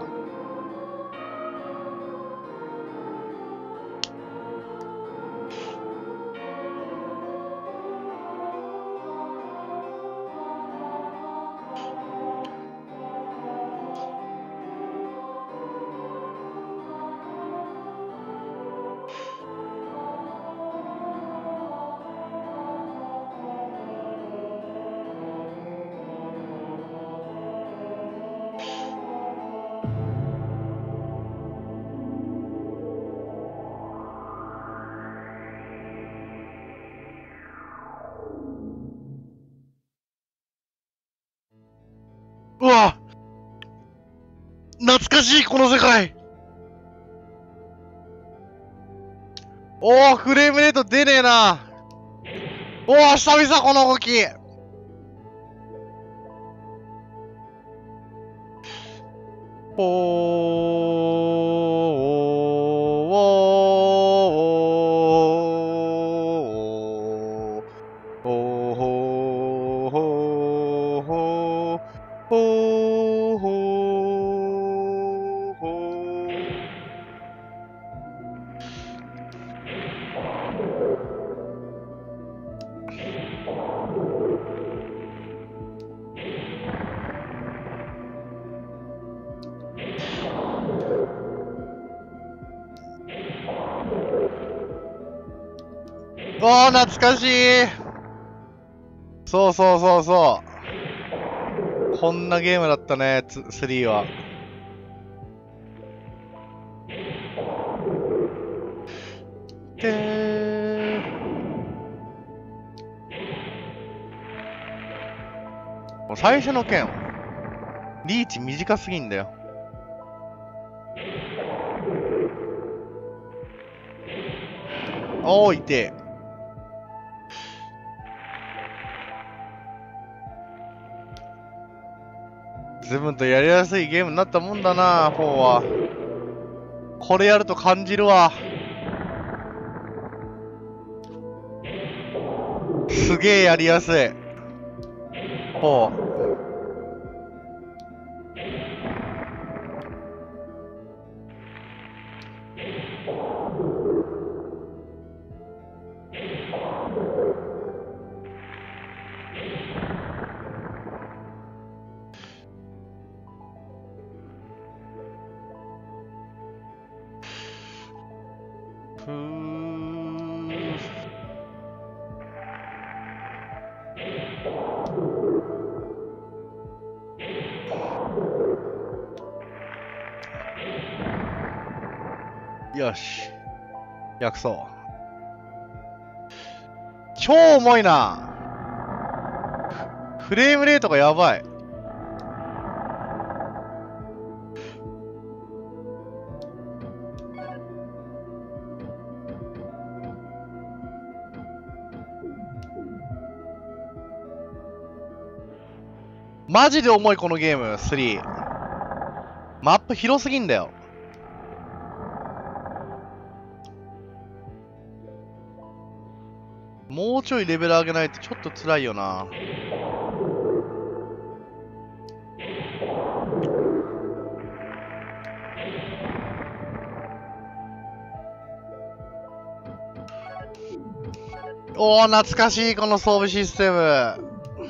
うわ、懐かしいこの世界。おー、フレームレート出ねえな。おー、久々この動き。おーわあ、懐かしい。そうそうそうそう。こんなゲームだったね、3は。最初の剣、リーチ短すぎんだよ。おーいて。ずぶんとやりやすいゲームになったもんだな、4は。これやると感じるわ。すげえやりやすい。4。ふー。よし。訳そう。超重いな。フレームレートがやばい。マジで重いこのゲーム、3。マップ広すぎんだよ。もうちょいレベル上げないとちょっと辛いよな。おー、懐かしいこの装備システム。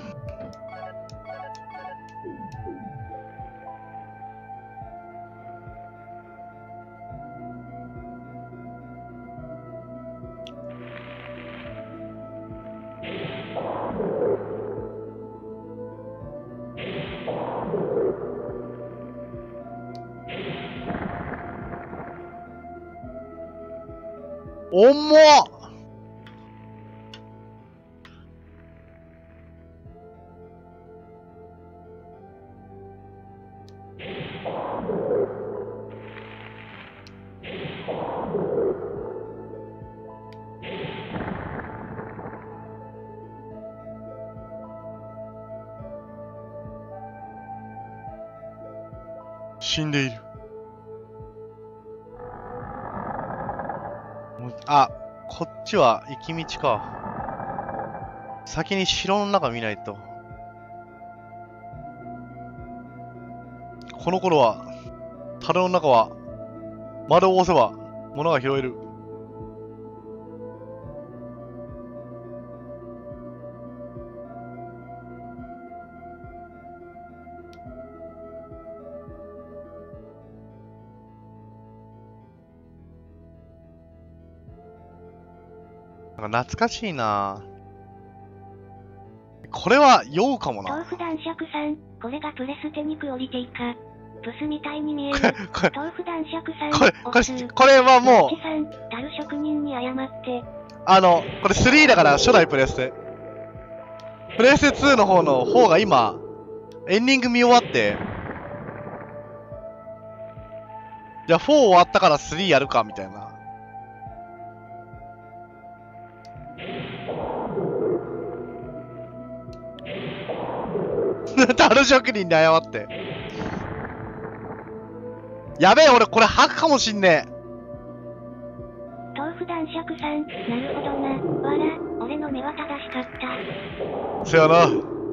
重っ。死んでいる。あ、こっちは行き道か。先に城の中見ないと。この頃は、樽の中は、丸を押せば、物が拾える。なんか懐かしいな。これは酔うかもな。 豆腐男爵さん、これがプレステにクオリティか。ブスみたいに見える。豆腐男爵さん、 これはもう、 樽職人に謝って。 これ3だから初代プレステ。プレステ2の方の方が今、エンディング見終わって、じゃあ4終わったから3やるかみたいな。樽職人に謝って。やべえ、俺これ吐くかもしんねえ。 豆腐男爵さん、なるほどな。わら、俺の目は正しかった。 そやな。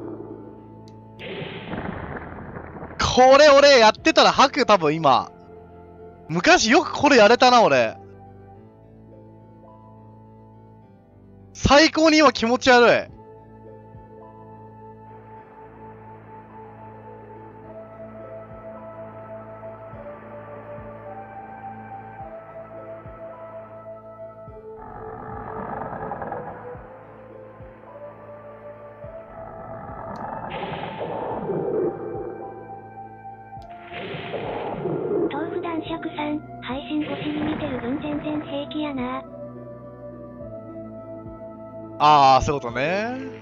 これ俺やってたら吐く、多分今。昔よくこれやれたな、俺。最高に今気持ち悪い。 爵さん、配信越しに見てる分全然平気やな。 ああ、そういうことね。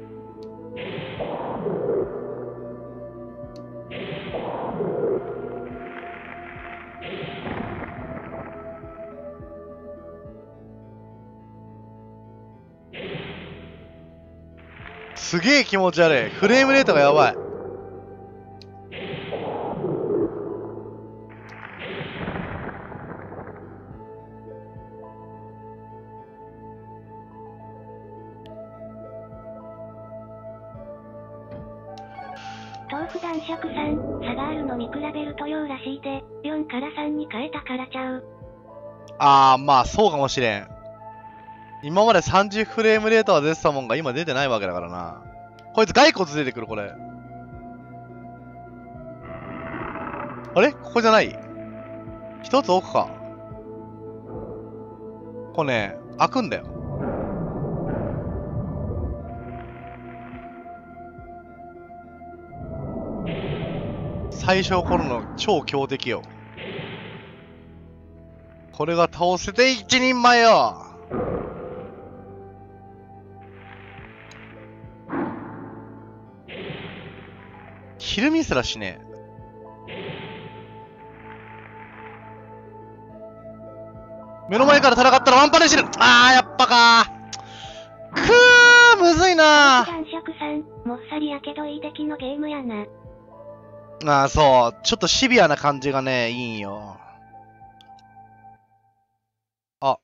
すげえ気持ち悪い。フレームレートがやばい。 豆腐男爵さん、差があるの見比べるとようらしいで、4から3に変えたからちゃう。 ああ、まあそうかもしれん。今まで30フレームレートは出てたもんが今出てないわけだからな。こいつ骸骨出てくる、これ。あれここじゃない？一つ奥か。これね、開くんだよ。最初頃の超強敵よ。これが倒せて一人前よ。昼見すらしねえ。目の前から戦ったらワンパネしてる。あー、やっぱかー。くー、むずいなー。 男爵さん、もっさりやけどいい出来のゲームやな。 あー、そう。ちょっとシビアな感じがね、いいんよ。あ。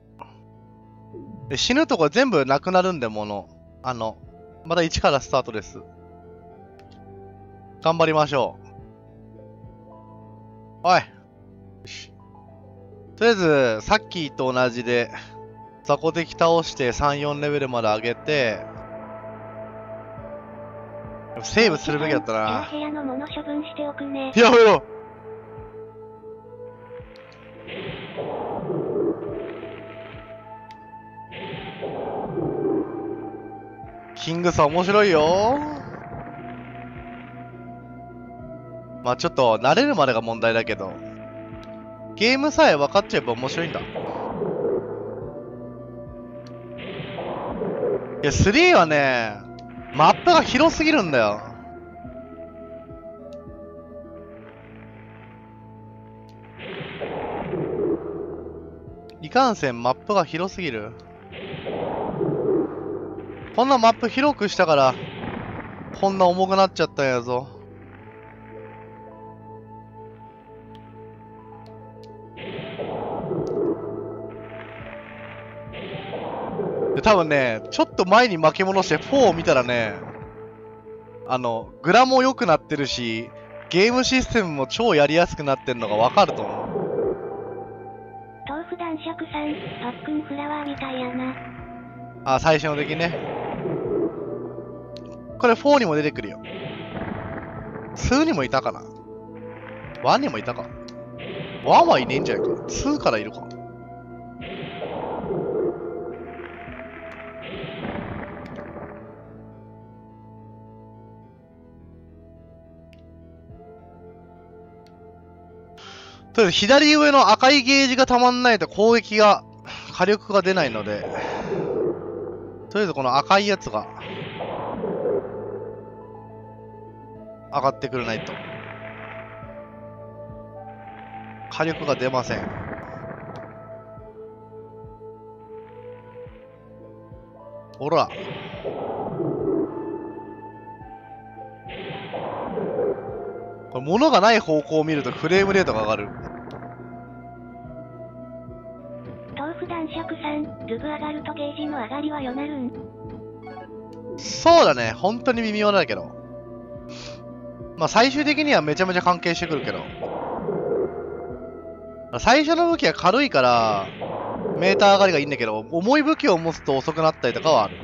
死ぬとこ全部なくなるんで、もの。また1からスタートです。頑張りましょう。おい。よし。とりあえず、さっきと同じで、雑魚敵倒して3、4レベルまで上げて、セーブするべきだったな。 部屋のもの処分しておくね。 やめろ。キングさん面白いよ。まあちょっと慣れるまでが問題だけど、ゲームさえ分かっちゃえば面白いんだ。いや、3はね、マップが広すぎるんだよ。いかんせんマップが広すぎる。こんなマップ広くしたから、こんな重くなっちゃったんやぞ。で多分ね、ちょっと前に巻き戻して4を見たらね、グラも良くなってるし、ゲームシステムも超やりやすくなってるのがわかると思う。 豆腐男爵さん、パックンフラワーみたいやな。 あ、最初の敵ね。これ4にも出てくるよ。2にもいたかな？ 1 にもいたか。1はいねえんじゃないか。2からいるか。とりあえず左上の赤いゲージがたまんないと攻撃が、火力が出ないので、とりあえずこの赤いやつが、上がってくれないと。火力が出ません。ほら。これ物がない方向を見るとフレームレートが上がる。 豆腐男爵さん、ルブ上がるとゲージの上がりはよなるん？ そうだね。本当に微妙だけど。まあ最終的にはめちゃめちゃ関係してくるけど。最初の武器は軽いから、メーター上がりがいいんだけど、重い武器を持つと遅くなったりとかはある。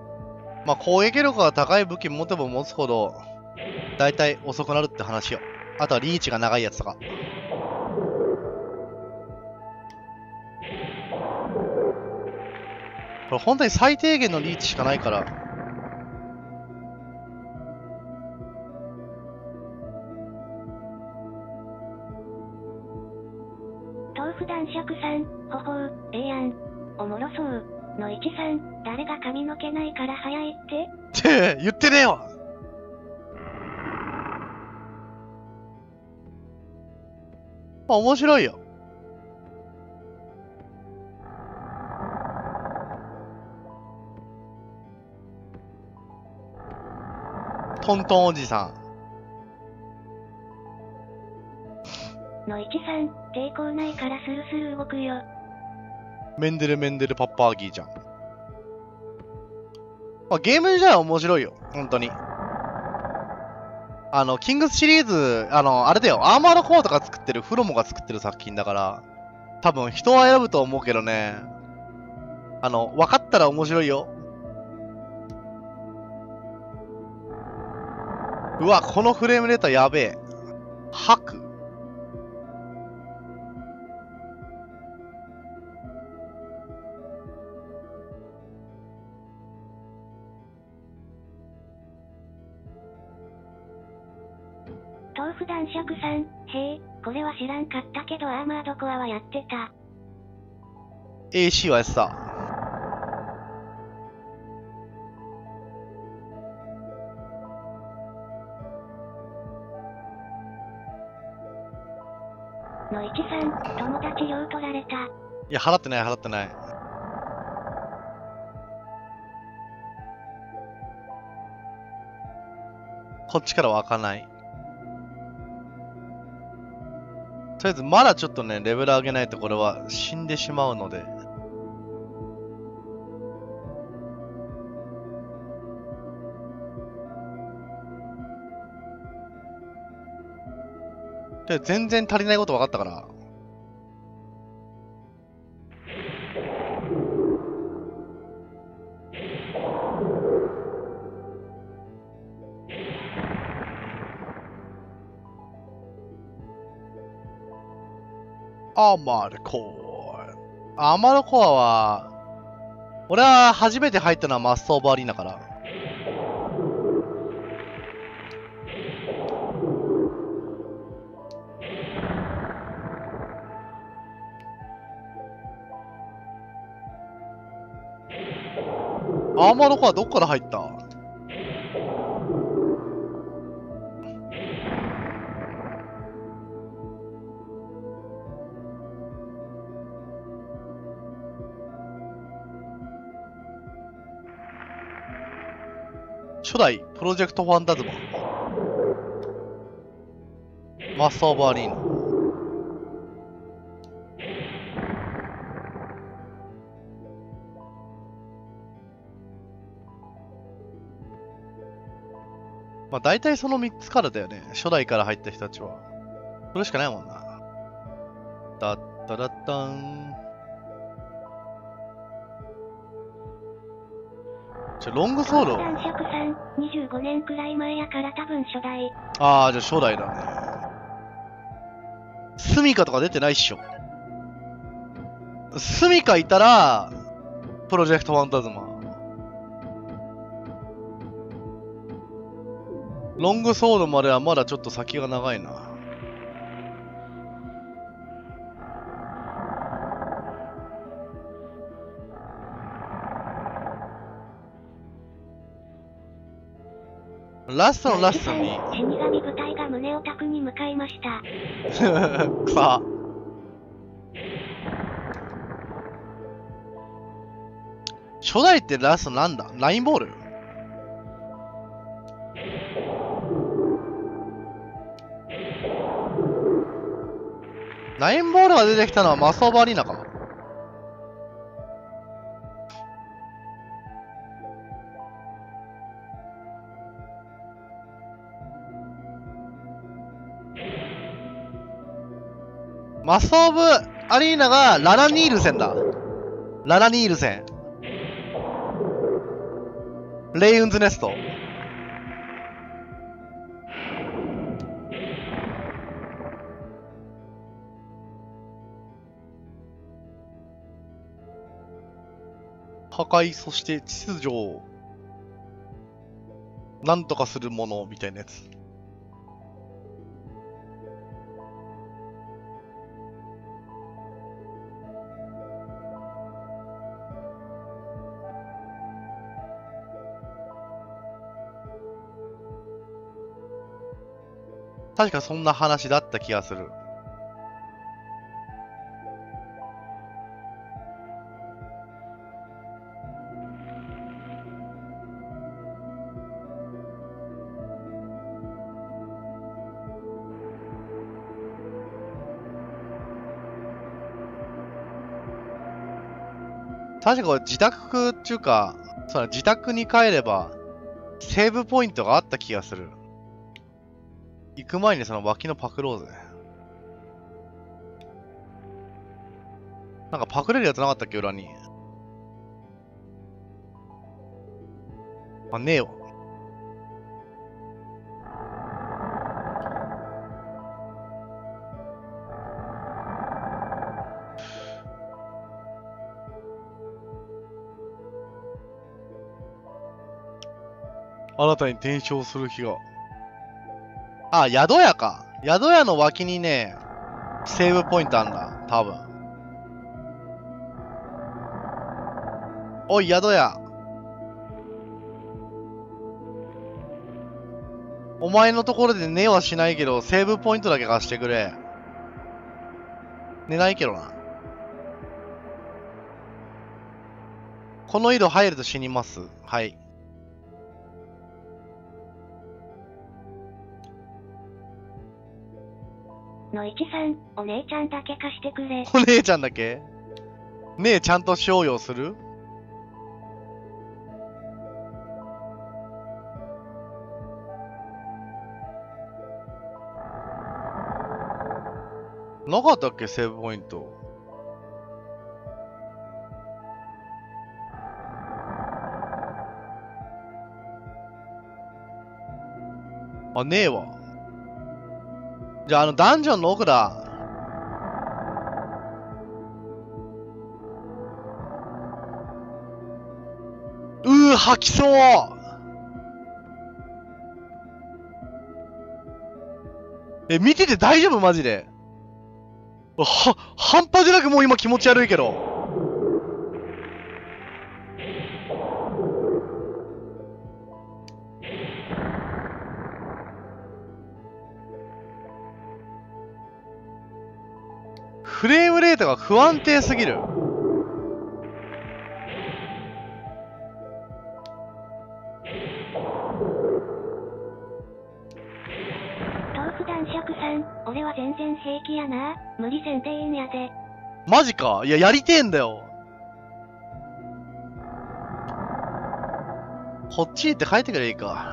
まあ攻撃力が高い武器持てば持つほど、だいたい遅くなるって話よ。 あとはリーチが長いやつとか。これ本当に最低限のリーチしかないから。 豆腐男爵さん、ほほう、ええやん。おもろそう。のいちさん、誰が髪の毛ないから早いって？ 言ってねえわ。面白いよ。トントンおじさん。のいちさん、抵抗ないからスルスル動くよ。 メンデルパッパーギーじゃん。まあ、ゲーム自体は面白いよ。本当に。キングスシリーズ、あれだよ。アーマードコアとか作ってる、フロモが作ってる作品だから、多分人は選ぶと思うけどね。分かったら面白いよ。うわ、このフレームレーターやべえ。吐く。 豆腐男爵さん、へえ、これは知らんかったけどアーマードコアはやってた。 AC はやってた。 のいちさん、友達料取られた。 いや、払ってない、払ってない。こっちからは開かない。とりあえず、まだちょっとね、レベル上げないとこれは死んでしまうので。で、全然足りないこと分かったから。アーマードコア。アーマードコアは、俺は初めて入ったのはマストオブアリーナから。アーマードコアどっから入った？初代プロジェクトファンタズマ。マスターオブアリーナ。まあ大体その3つからだよね。初代から入った人たちは。それしかないもんな。だったらったん。ロングソード。 男爵さん、25年くらい前やから多分初代。 ああ、じゃあ初代だね。スミカとか出てないっしょ。スミカいたら、プロジェクトファンタズマ。ロングソードまではまだちょっと先が長いな。ラストのラストに。 死神部隊が胸オタクに向かいました。 さあ。初代ってラストなんだ？ラインボール？ラインボールが出てきたのはマスオブアリーナか。マスオブアリーナがララニールセンだ。ララニールセン。レイウンズネスト。 破壊、そして秩序をなんとかするものみたいなやつ。確かそんな話だった気がする。確か自宅っていうか、自宅に帰れば、セーブポイントがあった気がする。行く前にその脇のパクろうぜ。なんかパクれるやつなかったっけ、裏に。あ、ねえわ。新たに転生する日が。あ、宿屋か。宿屋の脇にね、セーブポイントあんだ。多分。おい、宿屋。お前のところで寝はしないけど、セーブポイントだけ貸してくれ。寝ないけどな。この井戸入ると死にます。はい。 のいちさん、お姉ちゃんだけ貸してくれ。 お姉ちゃんだけねえ、ちゃんと商用する？なかったっけ、セーブポイント。あ、ねえわ。じゃあ、ダンジョンの奥だ。吐きそう。見てて大丈夫マジで。半端じゃなくもう今気持ち悪いけど。フレームレートが不安定すぎる。 豆腐男爵さん、俺は全然平気やな。無理せんでいいんやで。 マジか。いや、やりてえんだよ。こっち行って帰ってくれいいか。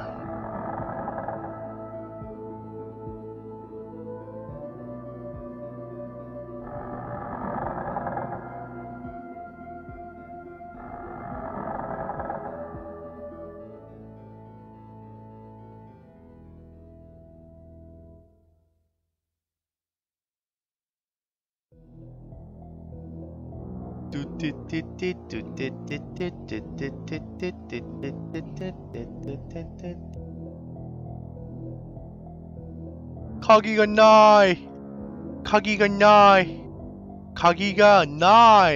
鍵がない。鍵がない。鍵がない。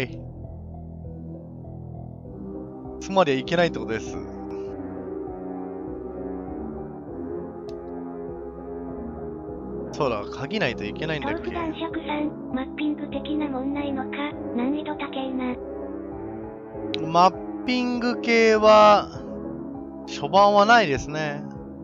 つまりはいけないってことです。そうだ、鍵ないといけないんだっけ。 豆腐男爵さん、マッピング的なもんないのか。難易度高いな。 マッピング系は、初版はないですね。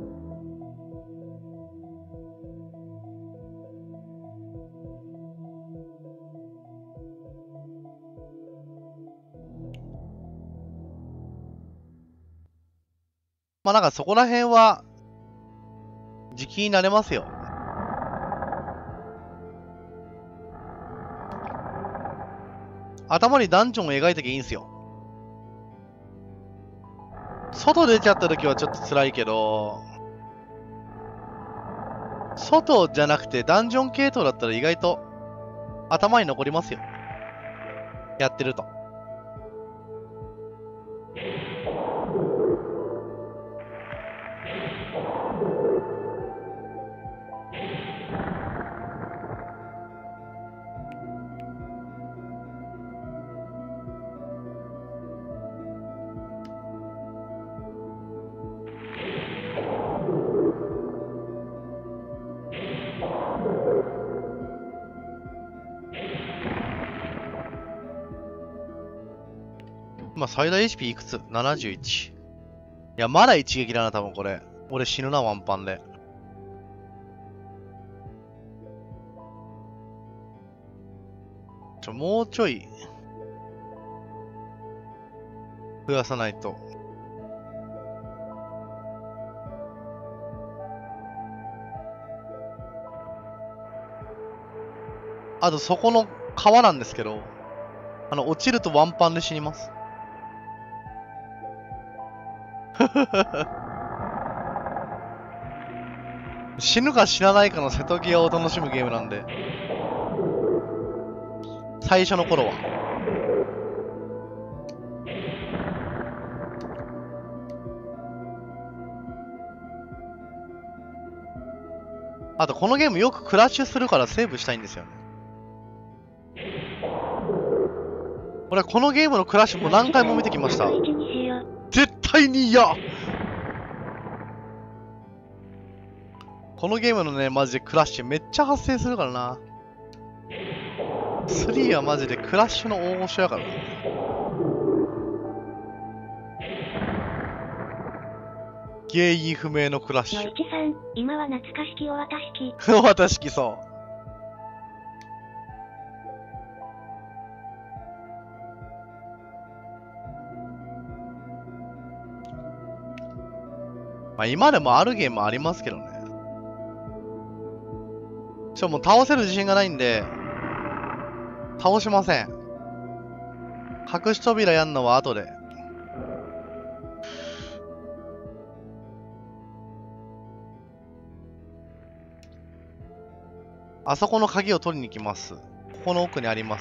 まあなんかそこら辺は、時期になれますよ。頭にダンジョンを描いときゃいいんすよ。外出ちゃった時はちょっと辛いけど、外じゃなくてダンジョン系統だったら意外と頭に残りますよ。やってると。 今最大 HP いくつ？ 71。いや、まだ一撃だな、多分これ。俺死ぬな、ワンパンで。もうちょい。増やさないと。あと、そこの川なんですけど、落ちるとワンパンで死にます。死ぬか死なないかの瀬戸際を楽しむゲームなんで。最初の頃は。あと、このゲームよくクラッシュするからセーブしたいんですよね。俺はこのゲームのクラッシュも何回も見てきました。絶対に嫌。このゲームのね、マジでクラッシュめっちゃ発生するからな。3はマジでクラッシュの大御所やからな。原因不明のクラッシュ。 のいちさん、今は懐かしきお渡しき。 お渡しきそう。まあ今でもあるゲームありますけどね。もう倒せる自信がないんで、倒しません。隠し扉やんのは後で。あそこの鍵を取りに行きます。ここの奥にあります。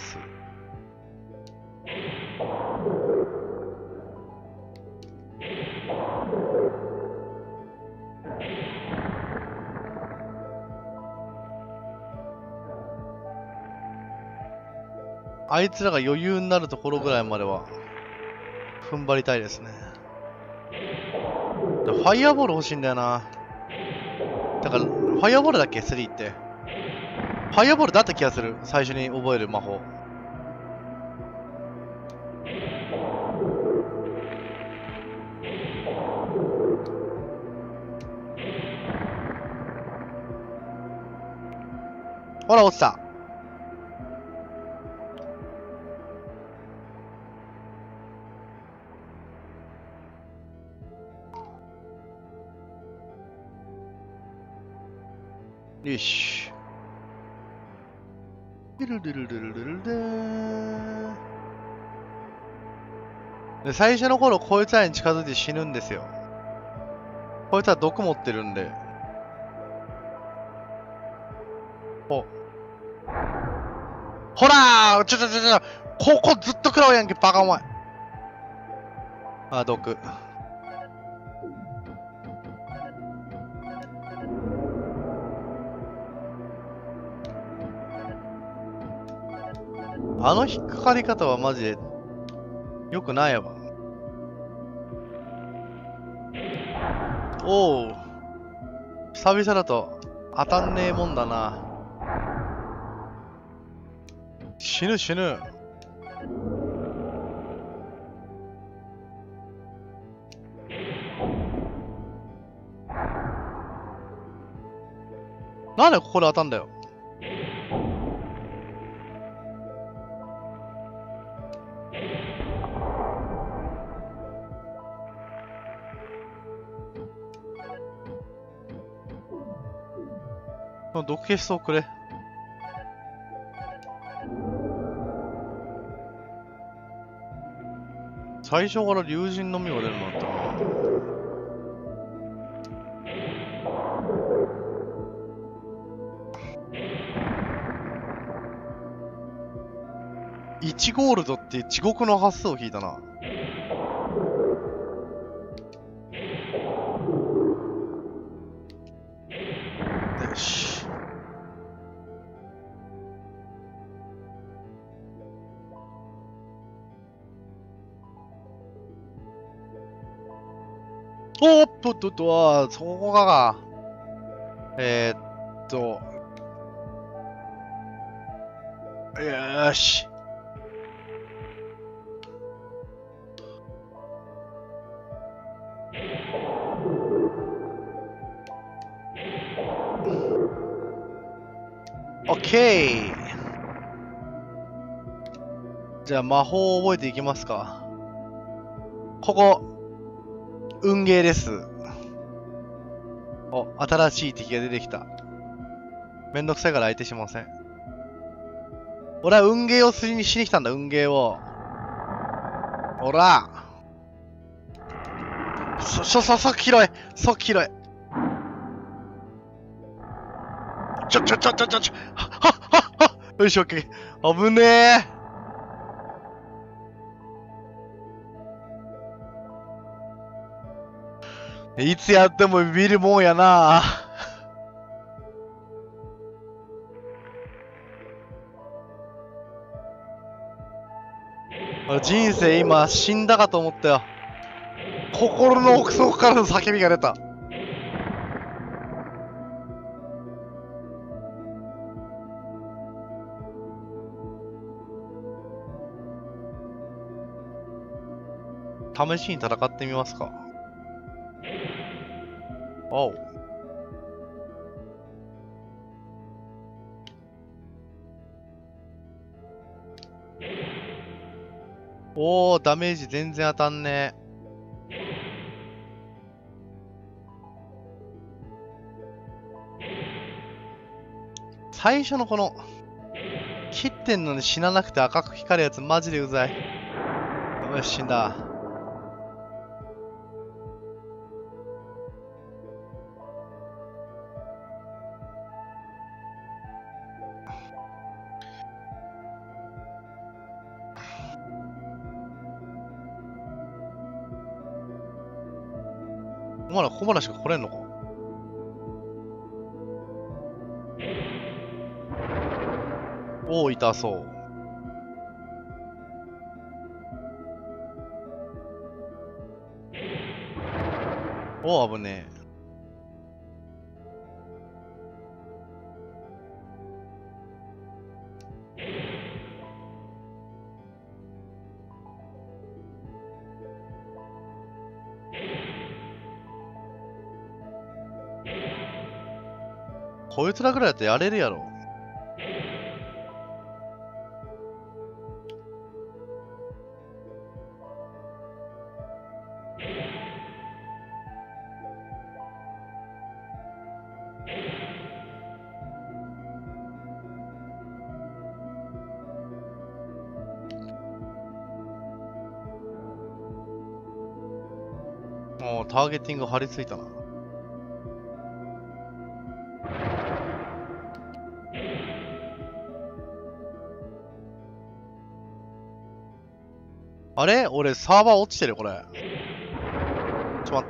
あいつらが余裕になるところぐらいまでは踏ん張りたいですね。ファイアボール欲しいんだよな。だから、ファイアボールだっけ ?3 って。ファイアボールだった気がする。最初に覚える魔法。ほら、落ちた。よし。ルルルルルルルルー。で、最初の頃、こいつらに近づいて死ぬんですよ。こいつは毒持ってるんで。ほらーここずっと食らうやんけ、バカお前。あ、毒。あの引っかかり方はマジで良くないわ。おう。久々だと当たんねえもんだな。死ぬ死ぬ。なんでここで当たんだよ。毒消しそうくれ。最初から竜神の実が出るなんてな。1ゴールドって地獄の発想を聞いたな。よし。おっと、そこがよーし。 オッケー。じゃあ魔法を覚えていきますか。ここ、運ゲーです。お、新しい敵が出てきた。めんどくさいから相手しません。俺は運ゲーをしに来たんだ、運ゲーを。ほら。即拾え。即拾え。はっよし、オッケー。危ねえ。いつやってもビビるもんやな。人生今死んだかと思ったよ。心の奥底からの叫びが出た。試しに戦ってみますか。おう。おー、ダメージ全然当たんねえ。最初のこの、切ってんのに死ななくて赤く光るやつマジでうざい。よし、死んだ。まだここまでしか来れんのか。おお、痛そう。おお、危ねえ。こいつらぐらいだってやれるやろ。もうターゲティング張り付いたな。あれ俺サーバー落ちてるこれ。ちょっと待って。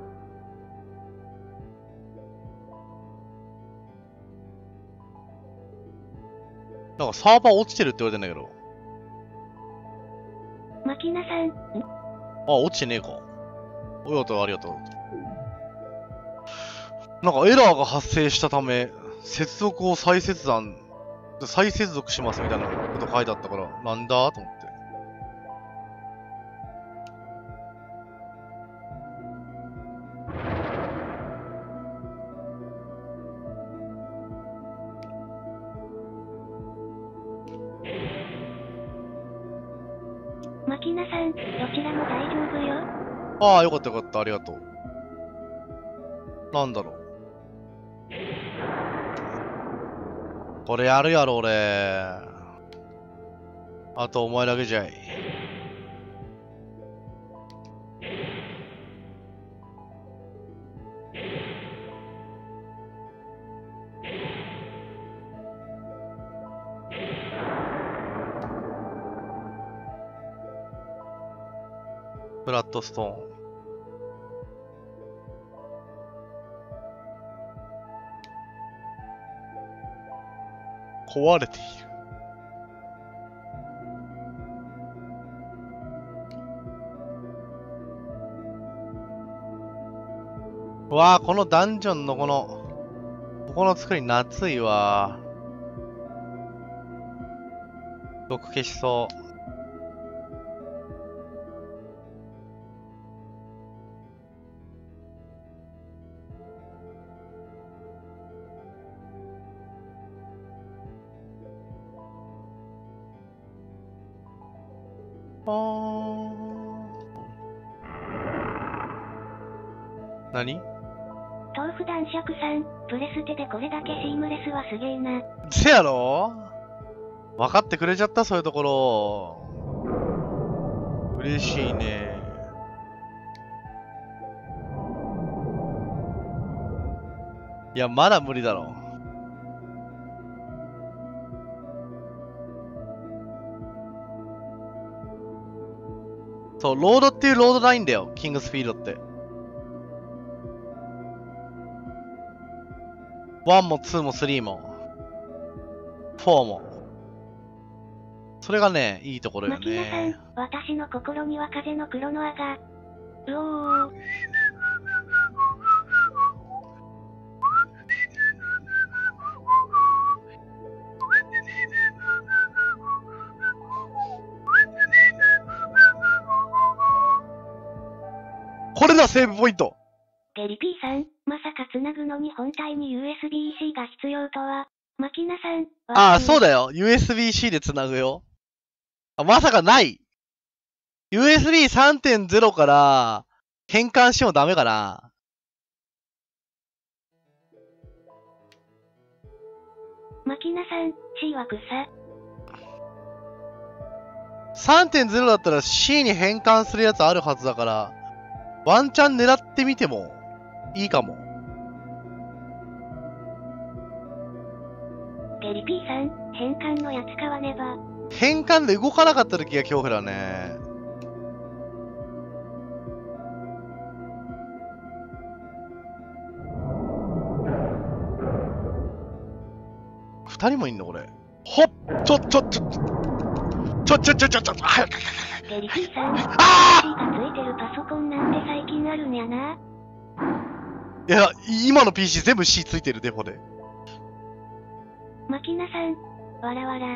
なんかサーバー落ちてるって言われてんだけど。 マキナさん。 あ、落ちてねえか。ありがとう、ありがとう。なんかエラーが発生したため、接続を再接続しますみたいなこと書いてあったから、なんだと思って。 マキナさん、どちらも大丈夫よ。 ああ、よかったよかった、ありがとう。なんだろう。これやるやろ、俺。あとお前だけじゃい。フラットストーン。壊れている。うわあ、このダンジョンのここの作り夏いわ。毒消しそう。 何？ 豆腐男爵さん、プレステでこれだけシームレスはすげえな。 せやろ？分かってくれちゃった、そういうところ。嬉しいね。いや、まだ無理だろ。そう、ロードっていうロードないんだよ、キングスピードって。1も2も3も、4も。それがね、いいところよマキナさね。 ん、私の心には風のクロノアが。うおー。 これだ、セーブポイント。 ゲリ P さん、まさか繋ぐのに本体に USB-C が必要とは。マキナさん。 ああ、そうだよ。USB-C で繋ぐよ。あ、まさかない。USB 3.0 から変換してもダメかな。 マキナさん、C は草。 3.0 だったら C に変換するやつあるはずだから、ワンチャン狙ってみてもいいかも。 ゲリ P さん、変換のやつ買わねば。 変換で動かなかった時が恐怖だね。2人もいんのこれ。ほっちょ、早く。 ゲリ P さん、 あ PC がついてるパソコンなんて最近あるんやな。 いや、今の PC 全部 C ついてるデフォで。 マキナさん、わらわら。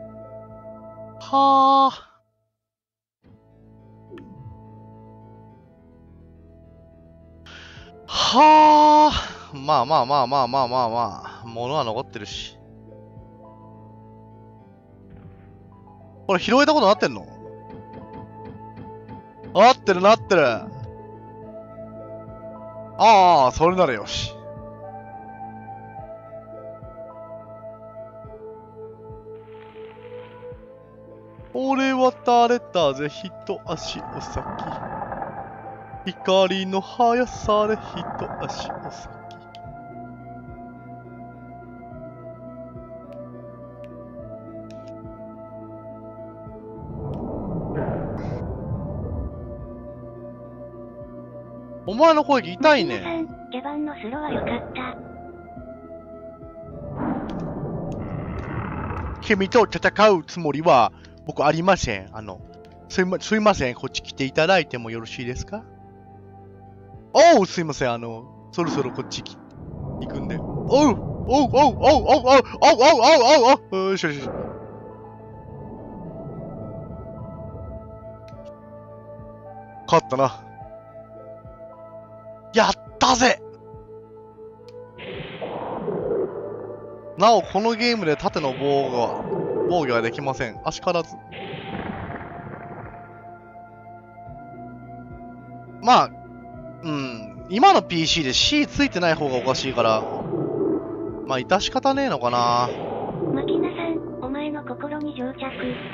はあ。はあ。まあ。物は残ってるし。これ拾えたことなってんの？なってる。ああ、それならよし。俺渡れたぜ、一足お先。光の速さで一足お先。お前の声痛いね。 マキナさん、ギャバンのスロは良かった。 君と戦うつもりは僕ありません。すいません。こっち来ていただいてもよろしいですか？おう、すいません。そろそろこっち行くんで。おう。よし。勝ったな。やったぜ！なお、このゲームで縦の防御ができません。あしからず。まあ、今の PC で C ついてない方がおかしいから、まあ、致し方ねえのかな。 マキナさん、お前の心に定着。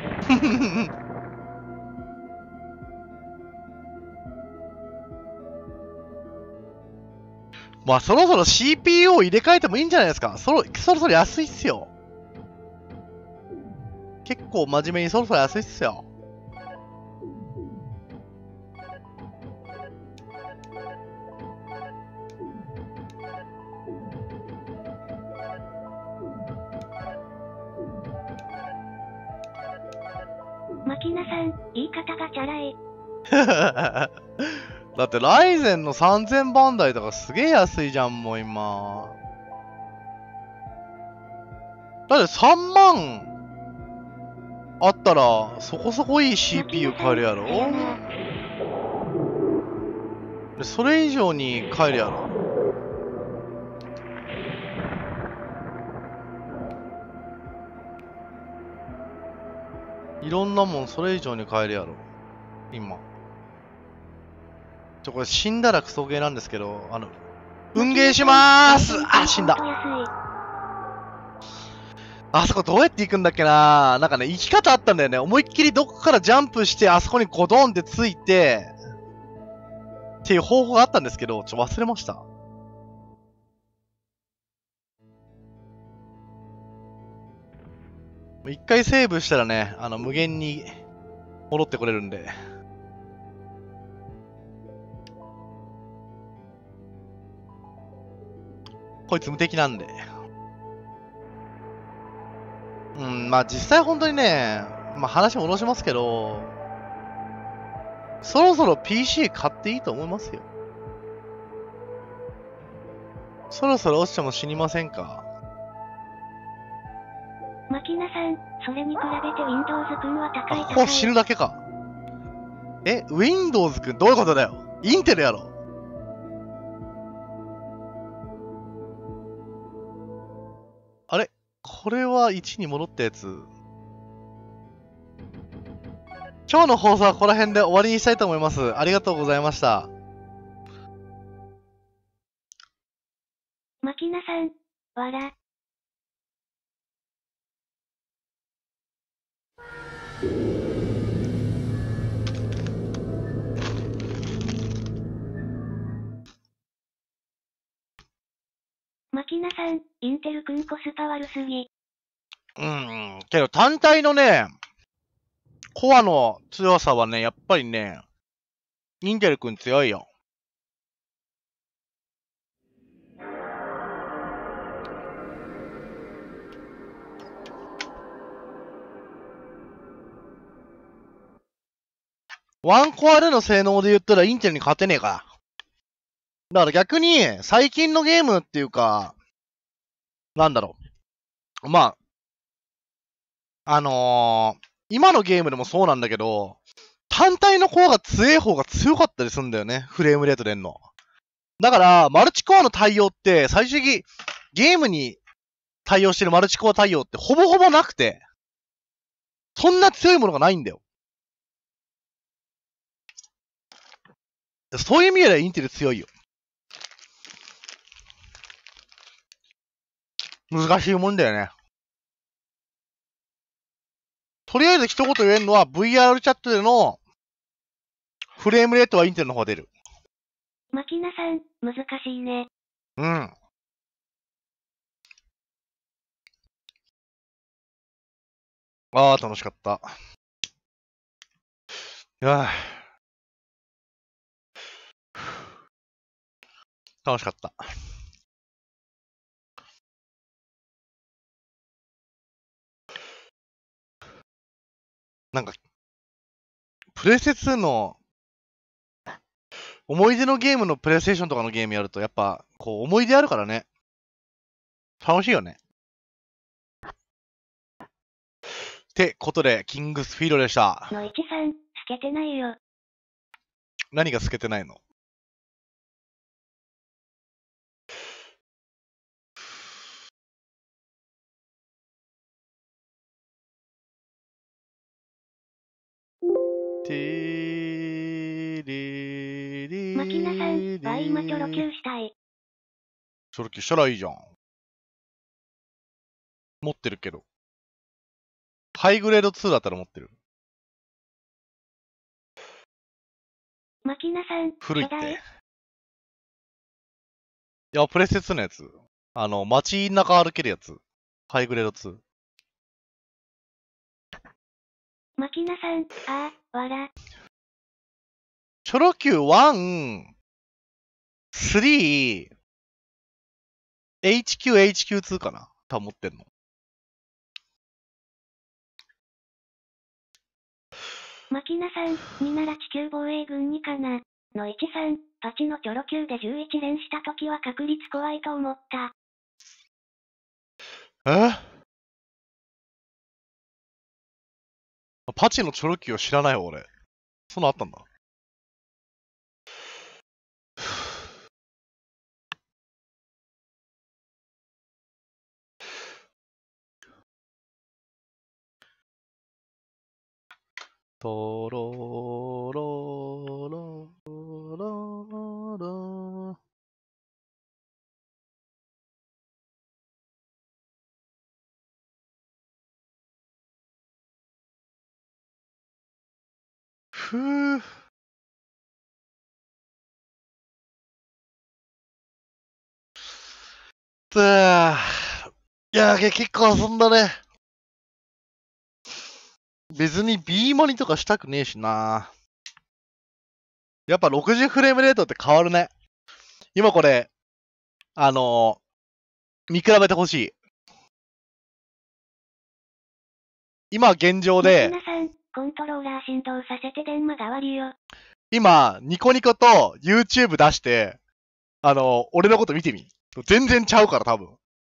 まあ、そろそろ CPU を入れ替えてもいいんじゃないですか。そろそろ安いっすよ。結構真面目にそろそろ安いっすよ。 マキナさん、言い方がチャラい。 だってライゼンの3000番台とかすげえ安いじゃん、もう今。だって3万あったらそこそこいい CPU 買えるやろ。でそれ以上に買えるやろ。 いろんなもんそれ以上に買えるやろ。今。これ死んだらクソゲーなんですけど、運ゲーしまーす。あ、死んだ。あそこどうやって行くんだっけな。なんかね、行き方あったんだよね。思いっきりどこからジャンプして、あそこにゴドンってついて、っていう方法があったんですけど、忘れました。一回セーブしたらね、無限に戻ってこれるんで。こいつ無敵なんで。うん、まあ実際本当にね、まあ話戻しますけど、そろそろ PC 買っていいと思いますよ。そろそろ落ちても死にませんか？ マキナさん、それに比べて Windows 君は高い高い。 死ぬだけか。Windows 君どういうことだよ。インテルやろ。あれこれは1に戻ったやつ。今日の放送はここら辺で終わりにしたいと思います。ありがとうございました。 マキナさん、わら。マキナさん、インテル君コスパ悪すぎ。 けど単体のね、コアの強さはね、やっぱりね、インテル君強いよ。ワンコアでの性能で言ったらインテルに勝てねえから。だから逆に、最近のゲームっていうか、なんだろう。まあ、今のゲームでもそうなんだけど、単体のコアが強い方が強かったりするんだよね。フレームレート出んの。だから、マルチコアの対応って、最終的にゲームに対応してるマルチコア対応ってほぼほぼなくて、そんな強いものがないんだよ。そういう意味ではインテル強いよ。難しいもんだよね。とりあえず一言言えるのは VR チャットでのフレームレートはインテルの方が出る。 マキナさん、難しいね。 うん。ああ、楽しかった。いや楽しかった。なんか、プレステ2の思い出のゲームのプレイステーションとかのゲームやると、やっぱ、こう、思い出あるからね。楽しいよね。ってことで、キングスフィードでした。 のいちさん、透けてないよ。 何が透けてないの？ マキナさん、わい今チョロ Q したい。 チョロ Q したらいいじゃん。持ってるけど。ハイグレード2だったら持ってる。 マキナさん、 古いって。 初代。 いや、プレステ2のやつ。街中歩けるやつ。ハイグレード2。 マキナさん、わら。 チョロ Q 1、3、HQ2 かな多分持ってんの。 マキナさん、になら地球防衛軍にかな。のいちさん、パチのチョロ Q で11連した時は確率怖いと思った。 パチのチョロ Q を知らないわ、俺。そんなあったんだ。 トロロロロロ。ふぅ。いや結構遊んだね。別に B モニとかしたくねえしな。やっぱ60フレームレートって変わるね。今これ、見比べてほしい。今現状で、 マキナさん、コントローラー振動させて電話代わりよ。 今、ニコニコと YouTube 出して、俺のこと見てみ。全然ちゃうから多分。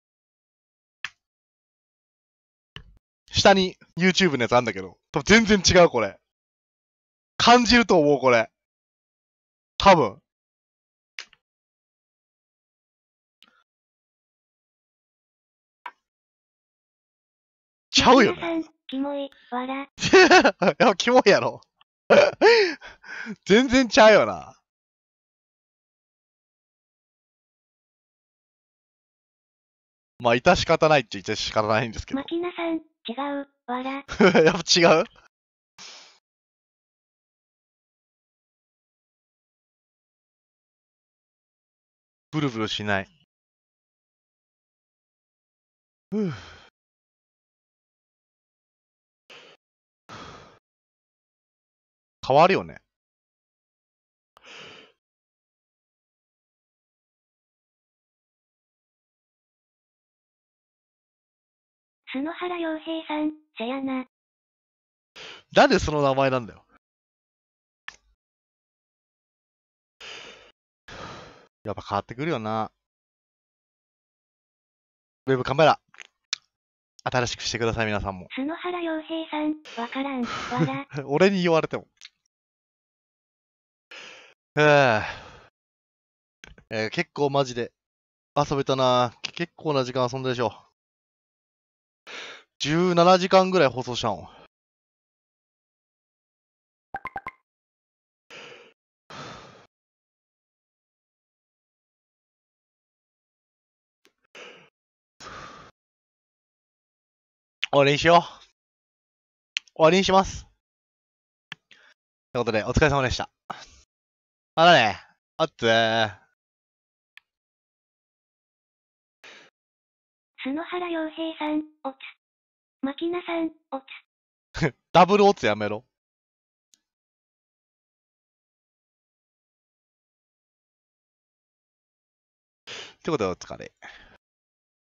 下に YouTube のやつあんだけど、多分全然違うこれ。感じると思うこれ。多分。ちゃうよマキナさん、キモい、わら。 やっぱキモいやろ。全然ちゃうよな。まあ、致し方ないっちゃ致し方ないんですけど。 マキナさん、違う、わら。 やっぱ違う。ブルブルしない。ふぅ。変わるよね。 篠原洋平さん、せやな。 なんでその名前なんだよ。やっぱ変わってくるよな。ウェブカメラ。新しくしてください、皆さんも。 篠原洋平さん、わからん、わら。 俺に言われても。結構マジで遊べたな。結構な時間遊んだでしょ。17時間ぐらい放送したの。終わりにしよう。終わりにします。ということで、お疲れ様でした。またね。あっつー。 篠原洋平さん、おつ。マキナさん、おつ。 ダブルオツやめろ。ってことでお疲れ。